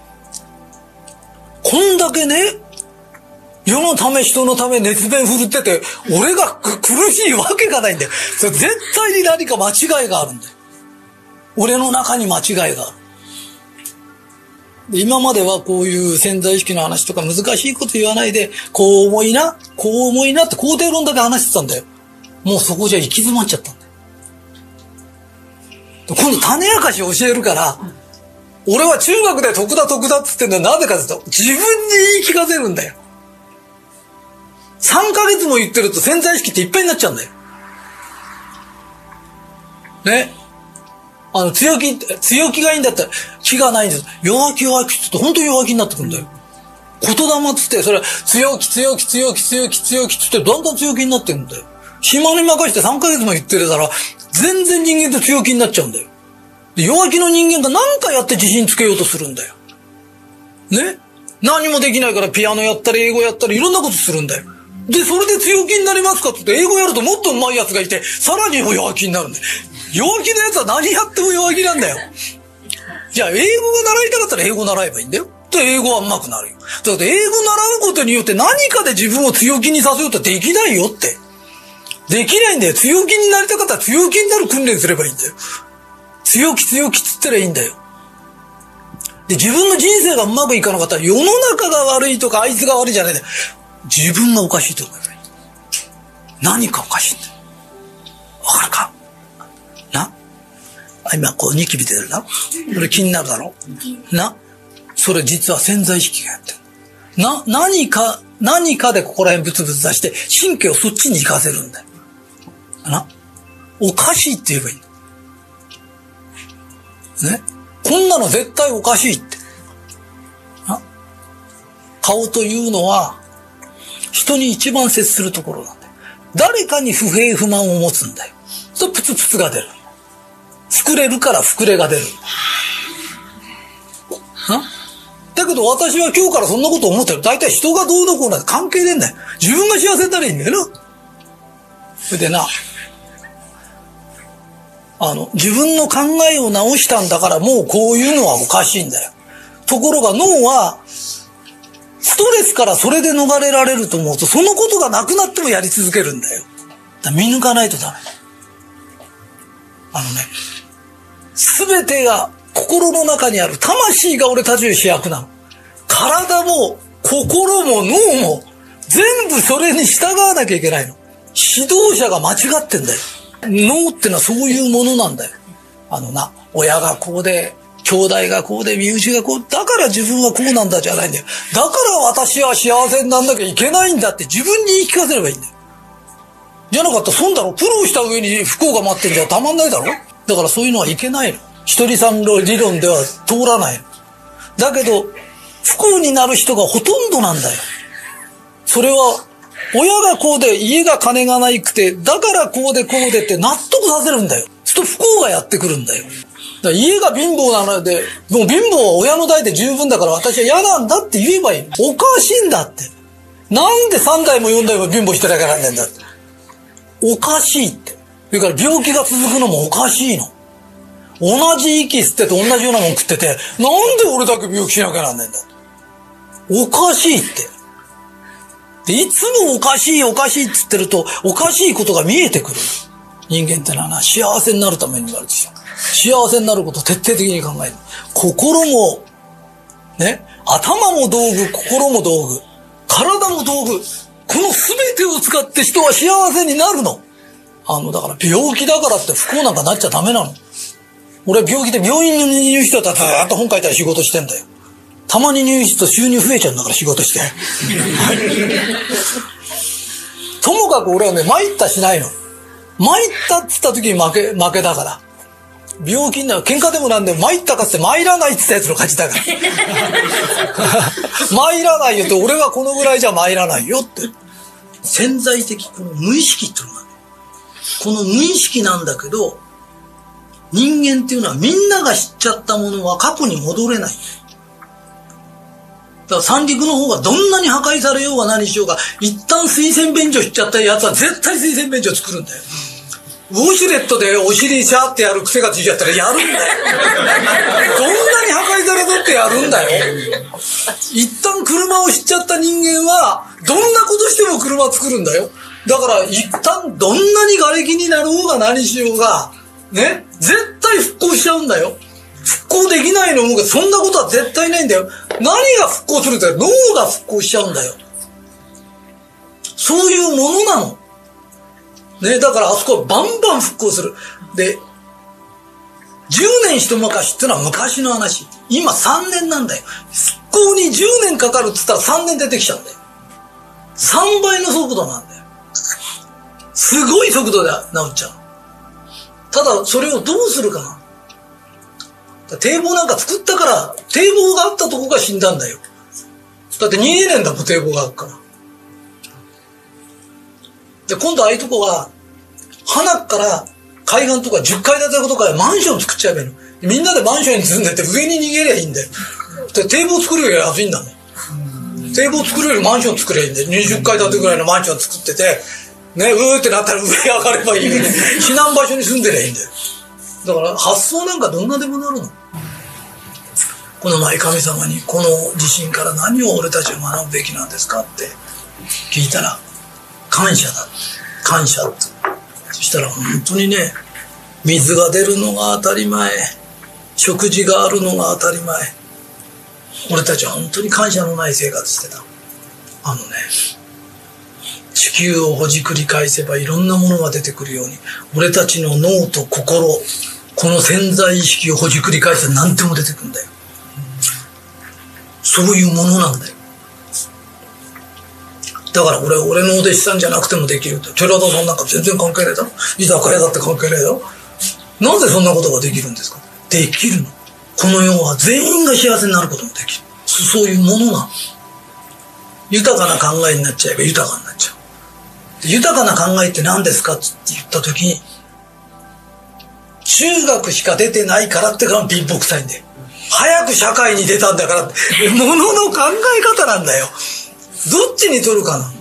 こんだけね、世のため人のため熱弁振るってて、俺が苦しいわけがないんだよ。それ絶対に何か間違いがあるんだよ。俺の中に間違いがある。で、今まではこういう潜在意識の話とか難しいこと言わないで、こう思いなって肯定論だけ話してたんだよ。もうそこじゃ行き詰まっちゃったんだよ。今度種明かし教えるから、俺は中学で得だっつってんのはなぜかというと、自分に言い聞かせるんだよ。3ヶ月も言ってると潜在意識っていっぱいになっちゃうんだよ。ね。強気がいいんだったら、気がないんです。弱気って言って本当に弱気になってくるんだよ。言霊っつって、それ強気っつってだんだん強気になってくるんだよ。暇に任して3ヶ月も言ってるから、全然人間と強気になっちゃうんだよ。で、弱気の人間が何かやって自信つけようとするんだよ。ね。何もできないからピアノやったり英語やったりいろんなことするんだよ。で、それで強気になりますかって言って、英語やるともっと上手い奴がいて、さらに弱気になるんだよ。弱気な奴は何やっても弱気なんだよ。じゃあ、英語が習いたかったら英語習えばいいんだよ。で、英語は上手くなるよ。だって英語習うことによって何かで自分を強気にさせようとできないよって。できないんだよ。強気になりたかったら強気になる訓練すればいいんだよ。強気っつったらいいんだよ。で、自分の人生がうまくいかなかったら世の中が悪いとかあいつが悪いじゃないんだよ。自分がおかしいと思えばいい。何かおかしいんだよ。わかるかな。今こうニキビ出てるな。それ気になるだろな。それ実は潜在意識がやってる。何かでここら辺ブツブツ出して神経をそっちに行かせるんだよ。な。おかしいって言えばいいんだ。ね。こんなの絶対おかしいって。な。顔というのは人に一番接するところなんだよ。誰かに不平不満を持つんだよ。そうプツプツが出る。膨れるから膨れが出る。だけど私は今日からそんなこと思ってる。大体人がどうのこうの関係ねえんだよ。自分が幸せにならいいんだよな。それでな、自分の考えを直したんだからもうこういうのはおかしいんだよ。ところが脳はストレスからそれで逃れられると思うと、そのことがなくなってもやり続けるんだよ。だから見抜かないとダメ。すべてが心の中にある魂が俺たちの主役なの。体も心も脳も全部それに従わなきゃいけないの。指導者が間違ってんだよ。脳ってのはそういうものなんだよ。親がこうで、兄弟がこうで、身内がこう、だから自分はこうなんだじゃないんだよ。だから私は幸せになんなきゃいけないんだって自分に言い聞かせればいいんだよ。じゃなかったら損だろ。苦労した上に不幸が待ってんじゃたまんないだろ。だからそういうのはいけないの。一人三理論では通らないの。だけど、不幸になる人がほとんどなんだよ。それは、親がこうで、家が金がないくて、だからこうでって納得させるんだよ。そうすると不幸がやってくるんだよ。だから家が貧乏なので、もう貧乏は親の代で十分だから私は嫌なんだって言えばいい。おかしいんだって。なんで3代も4代も貧乏してなきゃなんねえんだって。おかしいって。それから病気が続くのもおかしいの。同じ息吸ってて同じようなもん食ってて、なんで俺だけ病気しなきゃなんねえんだって。おかしいって。 で、いつもおかしいおかしいって言ってると、おかしいことが見えてくる。人間ってのはな、幸せになるために言われてきた。幸せになることを徹底的に考える。心も、ね、頭も道具、心も道具、体も道具。この全てを使って人は幸せになるの。だから病気だからって不幸なんかなっちゃダメなの。俺は病気で病院に入院してたらずーっと本書いたり仕事してんだよ。たまに入院すると収入増えちゃうんだから仕事して。ともかく俺はね、参ったしないの。参ったって言った時に負けだから。病気になる。喧嘩でもなんでも参ったかつって参らないって言ったやつの勝ちだから。参らないよって、俺はこのぐらいじゃ参らないよって。潜在的、この無意識っていうのがね、この無意識なんだけど、人間っていうのはみんなが知っちゃったものは過去に戻れない。だから三陸の方がどんなに破壊されようが何しようが、一旦水洗便所しちゃったやつは絶対水洗便所作るんだよ。ウォシュレットでお尻シャーってやる癖がついちゃったらやるんだよ。どんなに破壊されたってやるんだよ。一旦車を知っちゃった人間は、どんなことしても車作るんだよ。だから一旦どんなに瓦礫になろうが何しようが、ね、絶対復興しちゃうんだよ。復興できないのもそんなことは絶対ないんだよ。何が復興するんだよ。脳が復興しちゃうんだよ。そういうものなの。ね、だからあそこはバンバン復興する。で、10年一昔ってのは昔の話。今3年なんだよ。復興に10年かかるって言ったら3年出てきちゃうんだよ。3倍の速度なんだよ。すごい速度で治っちゃう。ただそれをどうするかな。堤防なんか作ったから、堤防があったとこが死んだんだよ。だって2年だもん堤防があるから。で、今度ああいうとこは、花から海岸とか10階建てとかでマンション作っちゃえばいいの。みんなでマンションに住んでて上に逃げりゃいいんだよ。で、堤防作るより安いんだもん。堤防作るよりマンション作ればいいんだよ。20階建てぐらいのマンション作ってて、ね、うーってなったら上上がればいいよね。避難場所に住んでりゃいいんだよ。だから発想なんかどんなでもなるの。この前神様にこの地震から何を俺たちは学ぶべきなんですかって聞いたら、感謝だ。感謝って。そしたら本当にね、水が出るのが当たり前、食事があるのが当たり前。俺たちは本当に感謝のない生活してた。地球をほじくり返せばいろんなものが出てくるように、俺たちの脳と心、この潜在意識をほじくり返せば何でも出てくるんだよ。そういうものなんだよ。だから俺のお弟子さんじゃなくてもできるって。寺田さんなんか全然関係ないだろ。居酒屋だって関係ないだろ。なぜそんなことができるんですか。できるの。この世は全員が幸せになることもできる。そういうものなの。豊かな考えになっちゃえば豊かになっちゃう。豊かな考えって何ですかって言った時に、中学しか出てないからってから貧乏くさいんだよ。早く社会に出たんだからって、ものの考え方なんだよ。どっちに取るかな。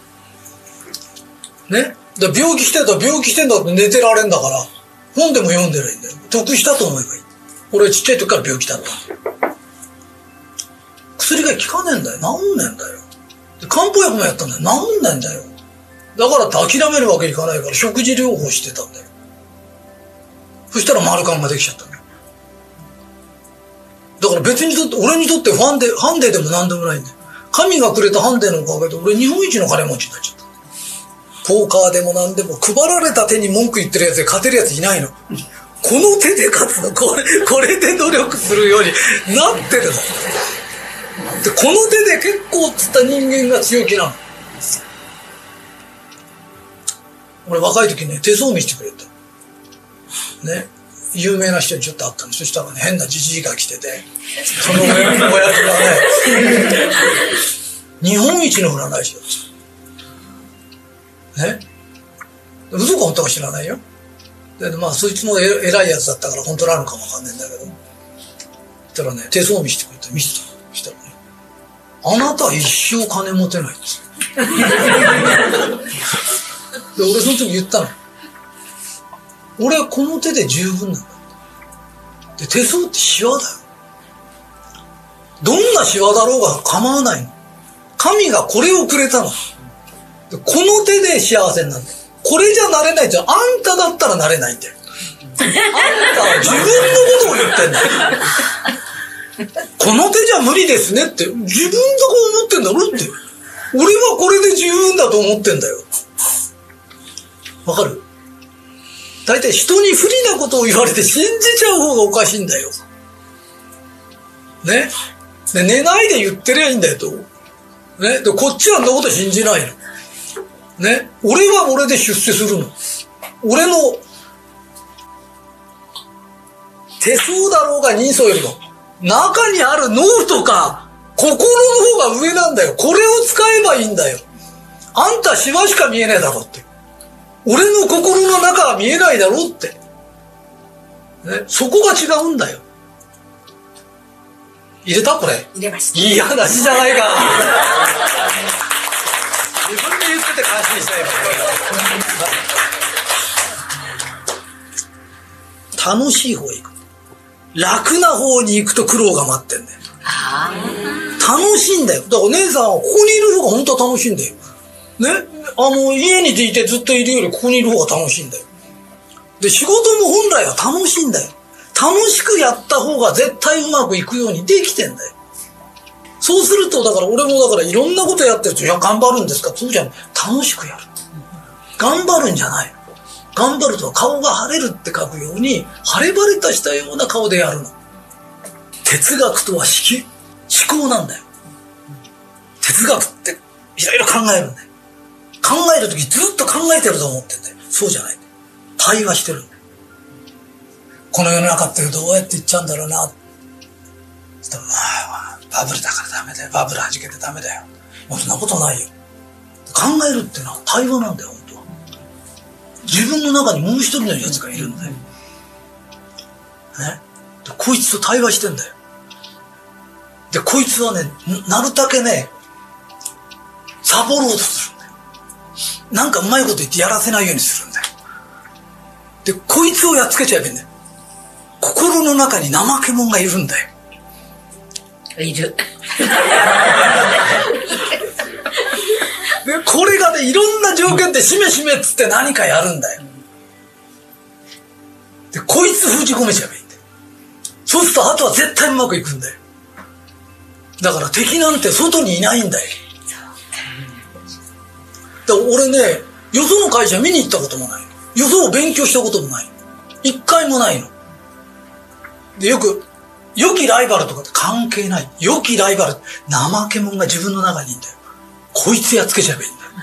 ね。だ病気してんだって寝てられんだから、本でも読んでるんだよ。得したと思えばいい。俺ちっちゃい時から病気だった。薬が効かねえんだよ。治んねえんだよ。で漢方薬もやったんだよ。治んねえんだよ。だからって諦めるわけいかないから食事療法してたんだよ。そしたら丸カンができちゃったんだよ。だから別に俺にとってハンデでも何でもないんだよ。神がくれたハンデのおかげで俺日本一の金持ちになっちゃった。ポーカーでも何でも配られた手に文句言ってるやつで勝てるやついないの。この手で勝つの、これで努力するようになってるの。で、この手で結構っつった人間が強気なの。俺若い時ね、手相見してくれた。ね。有名な人にちょっと会ったの。そしたらね、変なじじいが来てて、その親父がね、日本一の占い師だった。ね。嘘か本当か知らないよ。で、まあ、そいつも偉いやつだったから本当なのかもわかんないんだけど。そしたらね、手相見してくれて見せたの。そしたらね、あなたは一生金持てないんですよ。で、俺その時言ったの。俺はこの手で十分なんだ。で、手相ってシワだよ。どんなシワだろうが構わないの。神がこれをくれたの。 この手で幸せになるんだよ。これじゃなれないんだよ。あんただったらなれないんだよ。あんたは自分のことを言ってんだよ。この手じゃ無理ですねって、自分がこう思ってんだろって。俺はこれで十分だと思ってんだよ。わかる？大体人に不利なことを言われて信じちゃう方がおかしいんだよ。ね。で寝ないで言ってりゃいいんだよと。ね。で、こっちはそんなこと信じないの。ね。俺は俺で出世するの。俺の手相だろうが人相よりも中にある脳とか心の方が上なんだよ。これを使えばいいんだよ。あんたシワしか見えないだろうって。俺の心の中は見えないだろうって。ね。そこが違うんだよ。入れたこれ。 入れました。 いい話じゃないか。自分で言ってて感心したよ。楽しい方へ行く。楽な方に行くと苦労が待ってんだよ。楽しいんだよ。だからお姉さんはここにいる方が本当は楽しいんだよ。ね。家にいてずっといるよりここにいる方が楽しいんだよ。で、仕事も本来は楽しいんだよ。楽しくやった方が絶対うまくいくようにできてんだよ。そうすると、だから俺もだからいろんなことやってると、いや、頑張るんですか？そうじゃない。楽しくやる。頑張るんじゃない。頑張ると顔が晴れるって書くように、晴れ晴れとしたような顔でやるの。哲学とは思考なんだよ。哲学っていろいろ考えるんだよ。考えるときずっと考えてると思ってんだよ。そうじゃない。対話してるんだよ。この世の中ってどうやっていっちゃうんだろうな。そしたら、バブルだからダメだよ。バブル弾けてダメだよ。もうそんなことないよ。考えるってのは対話なんだよ、本当は。自分の中にもう一人のやつがいるんだよ。ね。でこいつと対話してんだよ。で、こいつはね、なるだけね、サボろうとするんだよ。なんかうまいこと言ってやらせないようにするんだよ。で、こいつをやっつけちゃえばいいんだよ。心の中に怠け者がいるんだよ。 いる。 で、これがね、いろんな条件でしめしめっつって何かやるんだよ。で、こいつ封じ込めちゃえばいいんだよ。そうするとあとは絶対うまくいくんだよ。だから敵なんて外にいないんだよ。だから俺ね、よその会社見に行ったこともない。よそを勉強したこともない。一回もないの。で、よく、良きライバルとかって関係ない。良きライバル、怠け者が自分の中にいるんだよ。こいつやっつけちゃえばいいんだよ。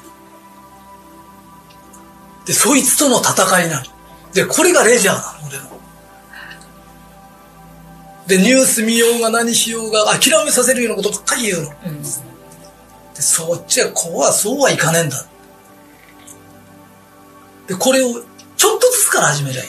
で、そいつとの戦いなの。で、これがレジャーなの、俺の。で、ニュース見ようが何しようが諦めさせるようなことばっかり言うの。で、そっちはそうはいかねえんだ。で、これをちょっとずつから始めりゃいい。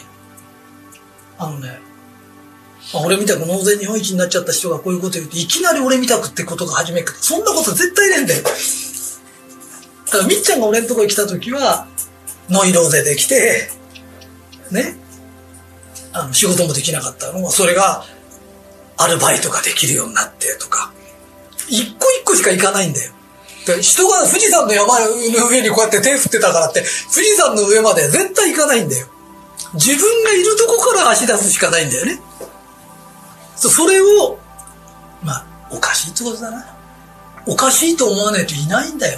俺みたく納税日本一になっちゃった人がこういうこと言うといきなり俺みたくってことが始めるから、そんなこと絶対ねえんだよ。だからみっちゃんが俺のとこに来た時はノイローゼで来てね、仕事もできなかったのが、それがアルバイトができるようになってとか、一個一個しか行かないんだよ。で、人が富士山の山の上にこうやって手振ってたからって富士山の上まで絶対行かないんだよ。自分がいるとこから足出すしかないんだよね。それをおかしいってことだな。おかしいと思わないといないんだよ。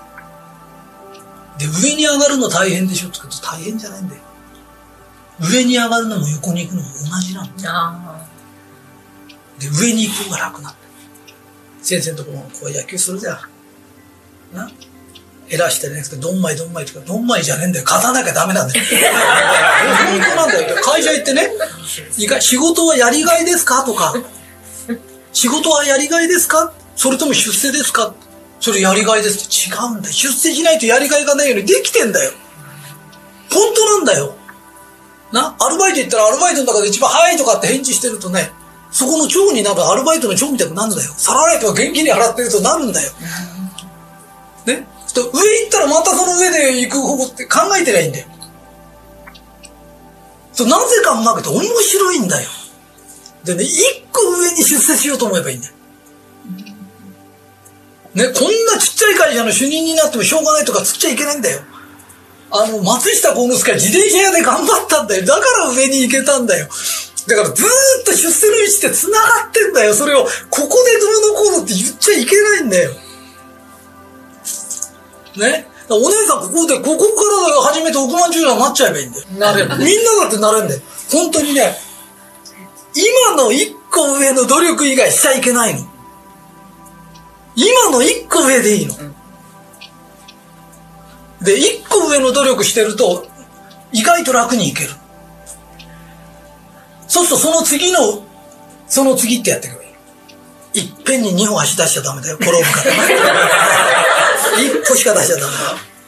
で、上に上がるの大変でしょって言うと大変じゃないんだよ。上に上がるのも横に行くのも同じなんだよ。で、上に行く方が楽なんだよ。先生のところもこう野球するじゃん。な、偉してね、どんまいどんまいとか、どんまいじゃねえんだよ。勝たなきゃダメなんだよ。本当なんだよ。会社行ってね、仕事はやりがいですかとか、仕事はやりがいですか、それとも出世ですか、それやりがいですって違うんだよ。出世しないとやりがいがないようにできてんだよ。本当なんだよ。な、アルバイト行ったらアルバイトの中で一番早いとかって返事してるとね、そこの長になるアルバイトの長みたいになるんだよ。サラリーマンが現金に払ってるとなるんだよ。ね。上行ったらまたその上で行く方法って考えてりゃいいんだよ。なぜかうまくて面白いんだよ。でね、一個上に出世しようと思えばいいんだよ。 ね、こんなちっちゃい会社の主任になってもしょうがないとかつっちゃいけないんだよ。松下幸之助は自転車屋で頑張ったんだよ。だから上に行けたんだよ。だからずーっと出世の道って繋がってんだよ。それを、ここでどうのこうのって言っちゃいけないんだよ。ね。お姉さんここから始めて億万長者になっちゃえばいいんだよ。なれる。みんなだってなれるんだよ。本当にね、今の一個上の努力以外しちゃいけないの。今の一個上でいいの。で、一個上の努力してると、意外と楽にいける。そうするとその次ってやっていけばいい。いっぺんに2歩足出しちゃダメだよ。転ぶから。一歩しか出しちゃダメだよ。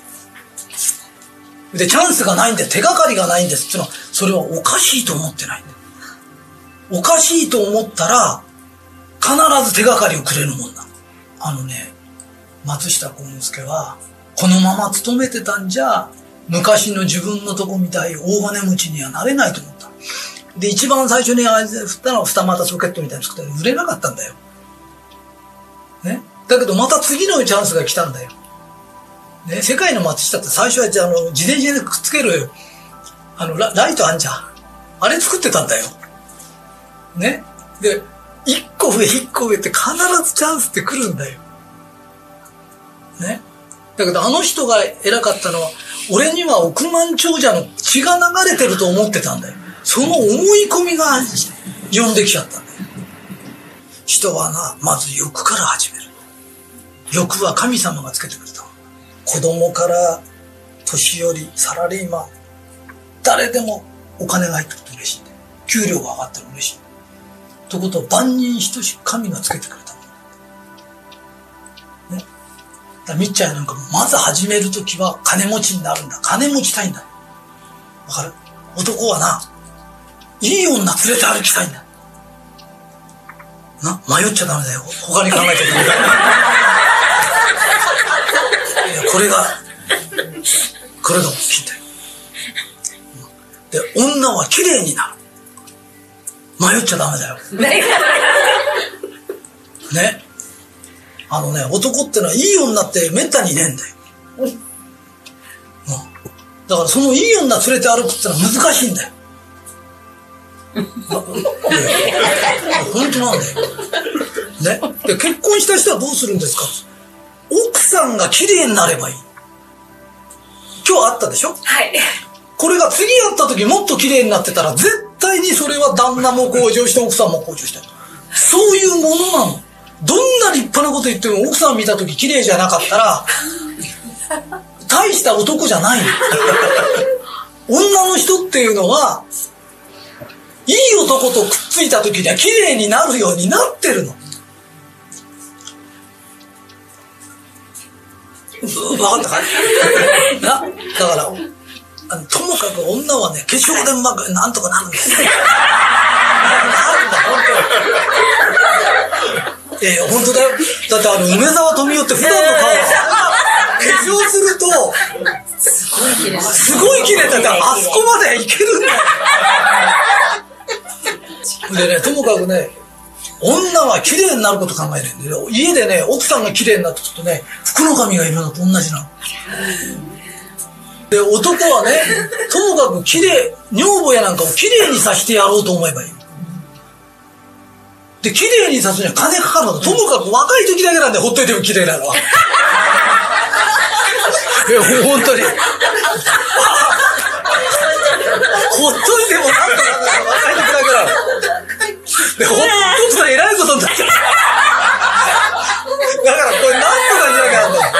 で、チャンスがないんで、手がかりがないんですっていうのは、それはおかしいと思ってないんだよ。おかしいと思ったら、必ず手がかりをくれるもんなの。松下幸之助は、このまま勤めてたんじゃ、昔の自分のとこみたい大金持ちにはなれないと思った。で、一番最初に振ったのは二股ソケットみたいに作ったら売れなかったんだよ。ね。だけどまた次のチャンスが来たんだよ。ね。世界の松下って最初は自転車にくっつける、ライトあんじゃん。あれ作ってたんだよ。ね。で、一個上って必ずチャンスって来るんだよ。ね。だけどあの人が偉かったのは、俺には億万長者の血が流れてると思ってたんだよ。その思い込みが呼んできちゃったんだよ。人はな、まず欲から始める。欲は神様がつけてくれた。子供から年寄り、サラリーマン、誰でもお金が入ってくると嬉しいんだよ。給料が上がったら嬉しい。ということは万人等しく神がつけてくれた。ね。だみっちゃんなんかもまず始めるときは金持ちになるんだ。金持ちたいんだ。わかる？男はな、いい女連れて歩きたいんだ。な、迷っちゃダメだよ。他に考えちゃダメだよ。いや、これが大きいんだよ。で、女は綺麗になる。迷っちゃダメだよ。ね。男ってのはいい女ってめったにいねえんだよ。だからそのいい女連れて歩くってのは難しいんだよ。本当なんだよ。ね。で、結婚した人はどうするんですか？奥さんが綺麗になればいい。今日会ったでしょ？ はい。 これが次会った時もっと綺麗になってたら、絶対にそれは旦那も向上して奥さんも向上してる。そういうものなの。どんな立派なこと言っても奥さん見た時綺麗じゃなかったら、大した男じゃないの。女の人っていうのは、いい男とくっついた時には綺麗になるようになってるの。分かったかい？だからともかく女はね、化粧でうまくなんとかなるんですよ。なるんだ、本当に。本当だよ。だって梅沢富美男って普段の顔化粧するとすごい綺麗だって、あそこまでいけるんだよ。でね、ともかくね、女は綺麗になること考えるんだよ。家でね、奥さんが綺麗になってくるとね、福の神がいるのと同じなの。で、男はね、ともかく綺麗、女房やなんかを綺麗にさせてやろうと思えばいい。で、綺麗にさすには金かかるの。ともかく若い時だけなんでほっといても綺麗なのは。本当に。ほっといてもなんとかなるの。若い時だけなの。で、ほっとくと偉いことになっちゃう。だからこれなんとかしなきゃなんだ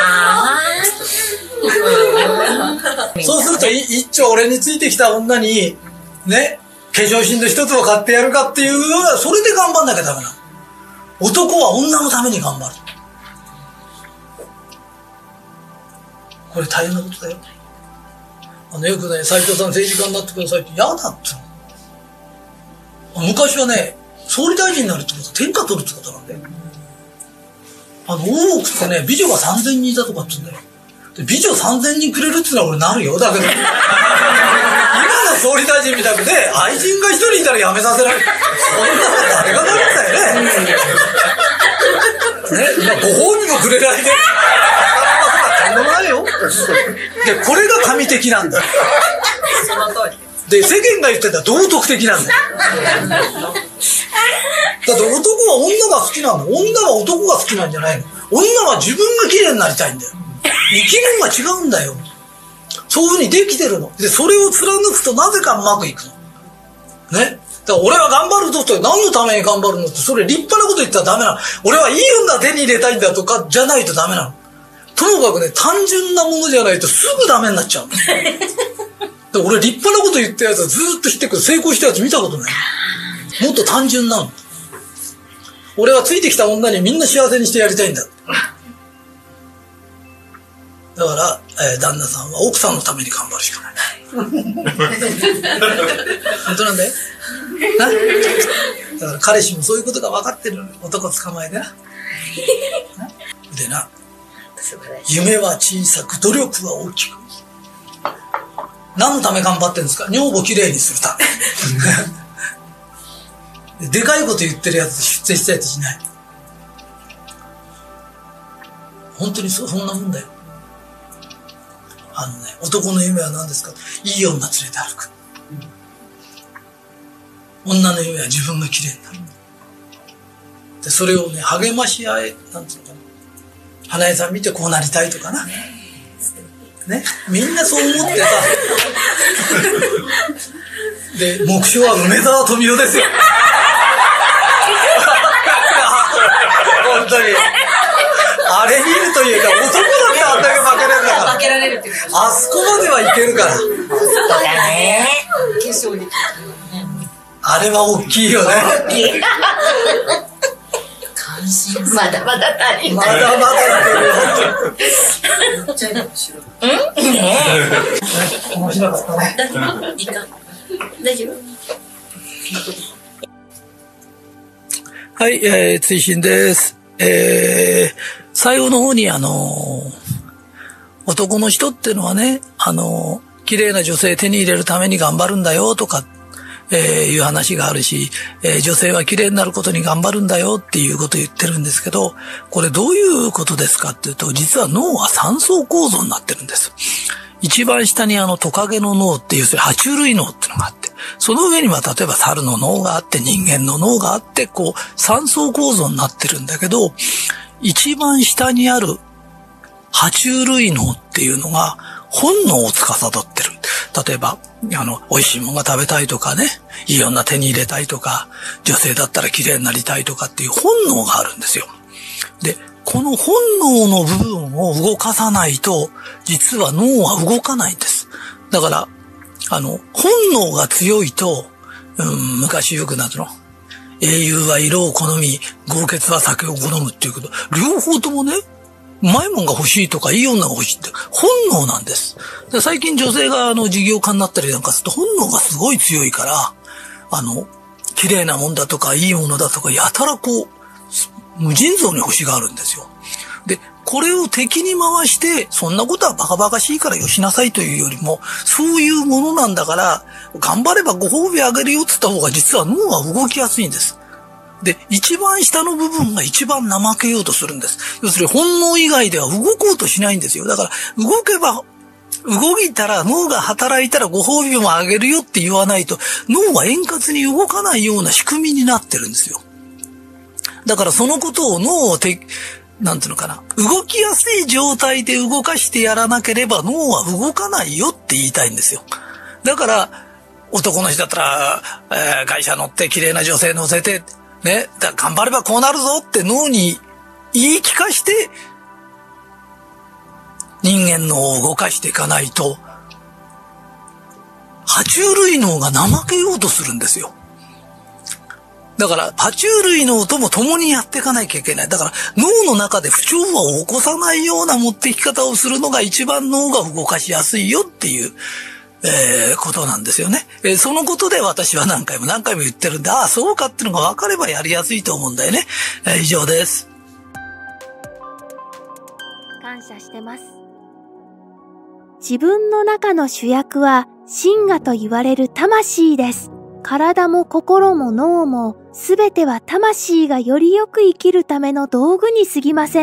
よ。そうすると一丁俺についてきた女にね、化粧品の一つを買ってやるかっていうのは、それで頑張んなきゃダメなの。男は女のために頑張る。これ大変なことだよ。よくね、斉藤さん政治家になってくださいって嫌だっての。昔はね、総理大臣になるってことは天下取るってことなんだよ。大奥ってね、美女が3000人いたとかって言うんだよ。で美女3000人くれるってのは俺なるよ。だけど今の総理大臣みたくて愛人が1人いたらやめさせられる。そんなこと誰がなるんだよね。ね、ご褒美もくれないで。なかなかとんでもないよ。で、これが神的なんだよ。 その通り。 で、世間が言ってたら道徳的なんだよ。だって男は女が好きなの。女は男が好きなんじゃないの。女は自分が綺麗になりたいんだよ。生き物が違うんだよ。そういう風にできてるの。で、それを貫くとなぜかうまくいくの。ね。だから俺は頑張るぞって何のために頑張るのって、それ立派なこと言ったらダメなの。俺はいい女手に入れたいんだとかじゃないとダメなの。ともかくね、単純なものじゃないとすぐダメになっちゃうの。で俺立派なこと言ったやつはずーっと知ってるけど成功したやつ見たことない。もっと単純なの。俺はついてきた女にみんな幸せにしてやりたいんだ。だから、旦那さんは奥さんのために頑張るしかない。本当なんだよ。だから彼氏もそういうことが分かってる男捕まえでな。でな、夢は小さく努力は大きく。何のため頑張ってるんですか？女房きれいにするため。でかいこと言ってるやつ出世したやつしない。本当にそんなもんだよ。男の夢は何ですか？いい女連れて歩く。女の夢は自分が綺麗になる。で、それをね、励まし合え、なんていうのかな。花江さん見てこうなりたいとかな。ね、みんなそう思ってさ。で、目標は梅沢富美男ですよ。本当に。あれ見るというか、男だってあんだけ負けれるんだから。 負けられるっていうか。 あそこまではいけるから。 そうだね。決勝に。 あれは大きいよね。 関心まだまだ足りない。 まだまだいける。 めっちゃ面白い。 面白かったね。 大丈夫？ はい、追伸です。最後の方に男の人っていうのはね、綺麗な女性手に入れるために頑張るんだよとか、いう話があるし、女性は綺麗になることに頑張るんだよっていうことを言ってるんですけど、これどういうことですかっていうと、実は脳は3層構造になってるんです。一番下にトカゲの脳っていう、爬虫類脳っていうのがあって、その上には例えば猿の脳があって、人間の脳があって、こう、3層構造になってるんだけど、一番下にある爬虫類脳っていうのが本能を司ってる。例えば、美味しいものが食べたいとかね、いい女手に入れたいとか、女性だったら綺麗になりたいとかっていう本能があるんですよ。で、この本能の部分を動かさないと、実は脳は動かないんです。だから、本能が強いと、昔よくなんていうの？英雄は色を好み、豪傑は酒を好むっていうけど、両方ともね、うまいもんが欲しいとかいい女が欲しいって本能なんです。で最近女性が事業家になったりなんかすると本能がすごい強いから、綺麗なもんだとかいいものだとかやたらこう、無尽蔵に欲しがるんですよ。で、これを敵に回して、そんなことはバカバカしいからよしなさいというよりも、そういうものなんだから、頑張ればご褒美あげるよって言った方が実は脳は動きやすいんです。で、一番下の部分が一番怠けようとするんです。要するに本能以外では動こうとしないんですよ。だから、動いたら、脳が働いたらご褒美もあげるよって言わないと、脳は円滑に動かないような仕組みになってるんですよ。だからそのことを脳をなんていうのかな。動きやすい状態で動かしてやらなければ脳は動かないよって言いたいんですよ。だから、男の人だったら、会社乗って綺麗な女性乗せて、ね、頑張ればこうなるぞって脳に言い聞かして、人間脳を動かしていかないと、爬虫類脳が怠けようとするんですよ。だから、爬虫類脳とも共にやっていかなきゃいけない。だから、脳の中で不調和を起こさないような持っていき方をするのが一番脳が動かしやすいよっていう、ことなんですよね。そのことで私は何回も言ってるんで、ああ、そうかっていうのが分かればやりやすいと思うんだよね。以上です。 感謝してます。自分の中の主役は真我と言われる魂です。体も心も脳もすべては魂がよりよく生きるための道具に過ぎません。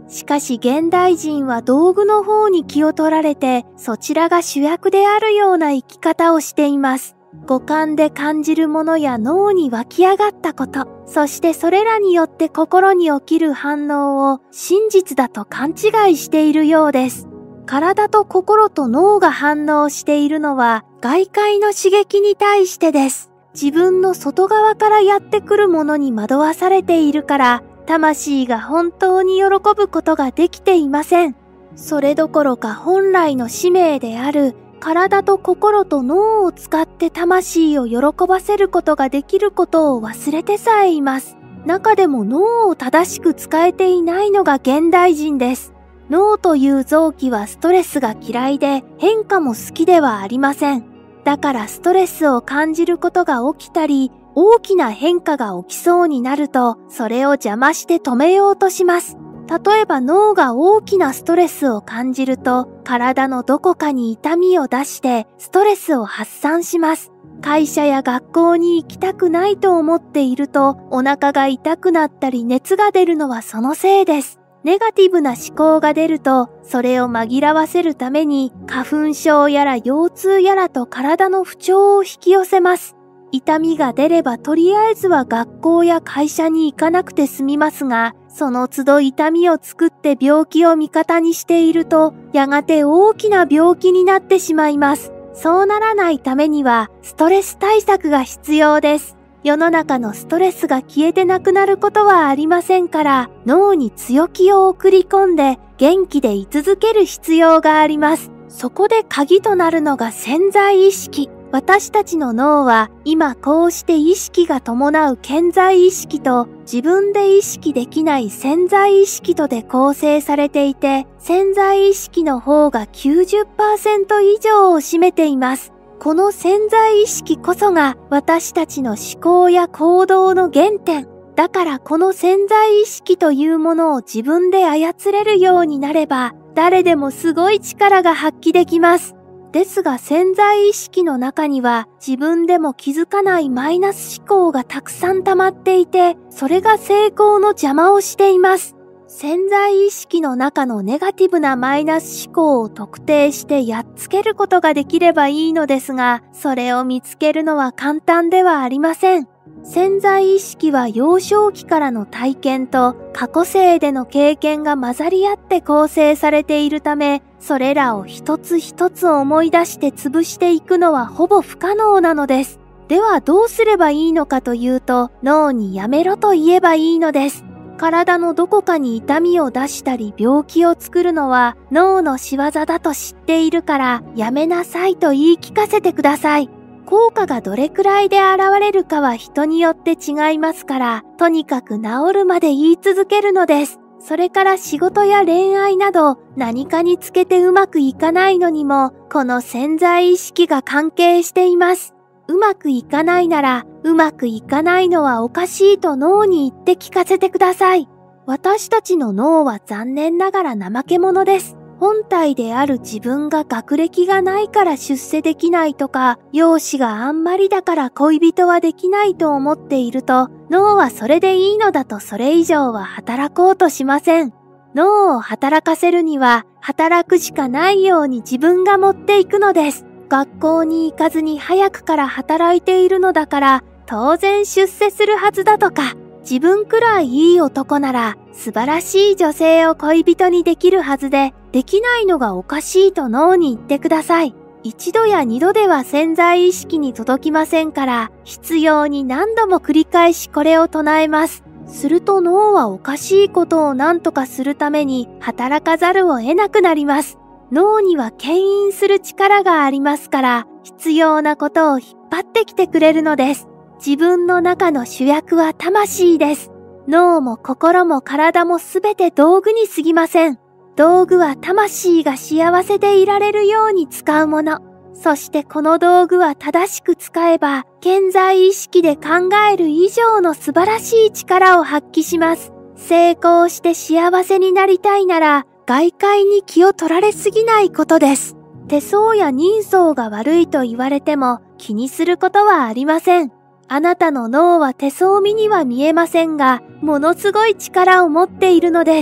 しかし現代人は道具の方に気を取られて、そちらが主役であるような生き方をしています。五感で感じるものや脳に湧き上がったこと、そしてそれらによって心に起きる反応を真実だと勘違いしているようです。体と心と脳が反応しているのは外界の刺激に対してです。自分の外側からやってくるものに惑わされているから、魂が本当に喜ぶことができていません。それどころか本来の使命である体と心と脳を使って魂を喜ばせることができることを忘れてさえいます。中でも脳を正しく使えていないのが現代人です。脳という臓器はストレスが嫌いで変化も好きではありません。だからストレスを感じることが起きたり、大きな変化が起きそうになると、それを邪魔して止めようとします。例えば脳が大きなストレスを感じると、体のどこかに痛みを出してストレスを発散します。会社や学校に行きたくないと思っていると、お腹が痛くなったり熱が出るのはそのせいです。ネガティブな思考が出ると、それを紛らわせるために、花粉症やら腰痛やらと体の不調を引き寄せます。痛みが出ればとりあえずは学校や会社に行かなくて済みますが、その都度痛みを作って病気を味方にしていると、やがて大きな病気になってしまいます。そうならないためには、ストレス対策が必要です。世の中のストレスが消えてなくなることはありませんから、脳に強気を送り込んで元気で居続ける必要があります。そこで鍵となるのが潜在意識。私たちの脳は今こうして意識が伴う潜在意識と自分で意識できない潜在意識とで構成されていて、潜在意識の方が 90% 以上を占めています。この潜在意識こそが私たちの思考や行動の原点。だからこの潜在意識というものを自分で操れるようになれば、誰でもすごい力が発揮できます。ですが潜在意識の中には自分でも気づかないマイナス思考がたくさん溜まっていて、それが成功の邪魔をしています。潜在意識の中のネガティブなマイナス思考を特定してやっつけることができればいいのですが、それを見つけるのは簡単ではありません。潜在意識は幼少期からの体験と過去世での経験が混ざり合って構成されているため、それらを一つ一つ思い出して潰していくのはほぼ不可能なのです。ではどうすればいいのかというと、脳にやめろと言えばいいのです。体のどこかに痛みを出したり病気を作るのは脳の仕業だと知っているからやめなさいと言い聞かせてください。効果がどれくらいで現れるかは人によって違いますから、とにかく治るまで言い続けるのです。それから仕事や恋愛など何かにつけてうまくいかないのにも、この潜在意識が関係しています。うまくいかないなら、うまくいかないのはおかしいと脳に言って聞かせてください。私たちの脳は残念ながら怠け者です。本体である自分が学歴がないから出世できないとか、容姿があんまりだから恋人はできないと思っていると、脳はそれでいいのだとそれ以上は働こうとしません。脳を働かせるには、働くしかないように自分が持っていくのです。学校に行かずに早くから働いているのだから、当然出世するはずだとか、自分くらいいい男なら素晴らしい女性を恋人にできるはずで、できないのがおかしいと脳に言ってください。一度や二度では潜在意識に届きませんから、必要に何度も繰り返しこれを唱えます。すると脳はおかしいことを何とかするために働かざるを得なくなります。脳には牽引する力がありますから、必要なことを引っ張ってきてくれるのです。自分の中の主役は魂です。脳も心も体もすべて道具に過ぎません。道具は魂が幸せでいられるように使うもの。そしてこの道具は正しく使えば、潜在意識で考える以上の素晴らしい力を発揮します。成功して幸せになりたいなら、外界に気を取られすぎないことです。手相や人相が悪いと言われても気にすることはありません。あなたの脳は手相見には見えませんが、ものすごい力を持っているのです。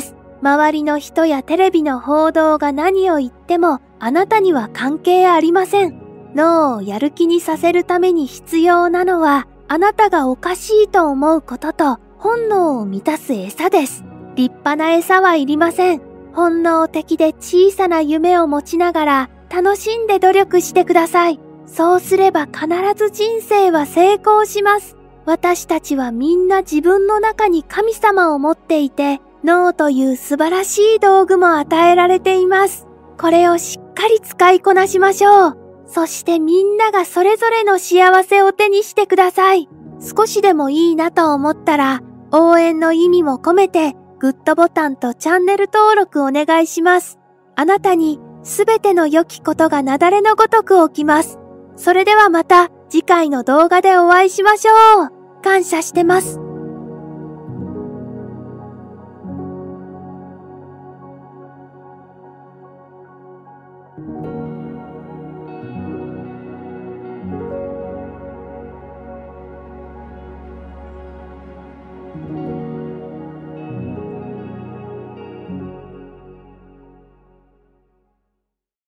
周りの人やテレビの報道が何を言ってもあなたには関係ありません。脳をやる気にさせるために必要なのは、あなたがおかしいと思うことと本能を満たす餌です。立派な餌はいりません。本能的で小さな夢を持ちながら楽しんで努力してください。そうすれば必ず人生は成功します。私たちはみんな自分の中に神様を持っていて、脳という素晴らしい道具も与えられています。これをしっかり使いこなしましょう。そしてみんながそれぞれの幸せを手にしてください。少しでもいいなと思ったら、応援の意味も込めて、グッドボタンとチャンネル登録お願いします。あなたにすべての良きことが雪崩のごとく起きます。それではまた次回の動画でお会いしましょう。感謝してます。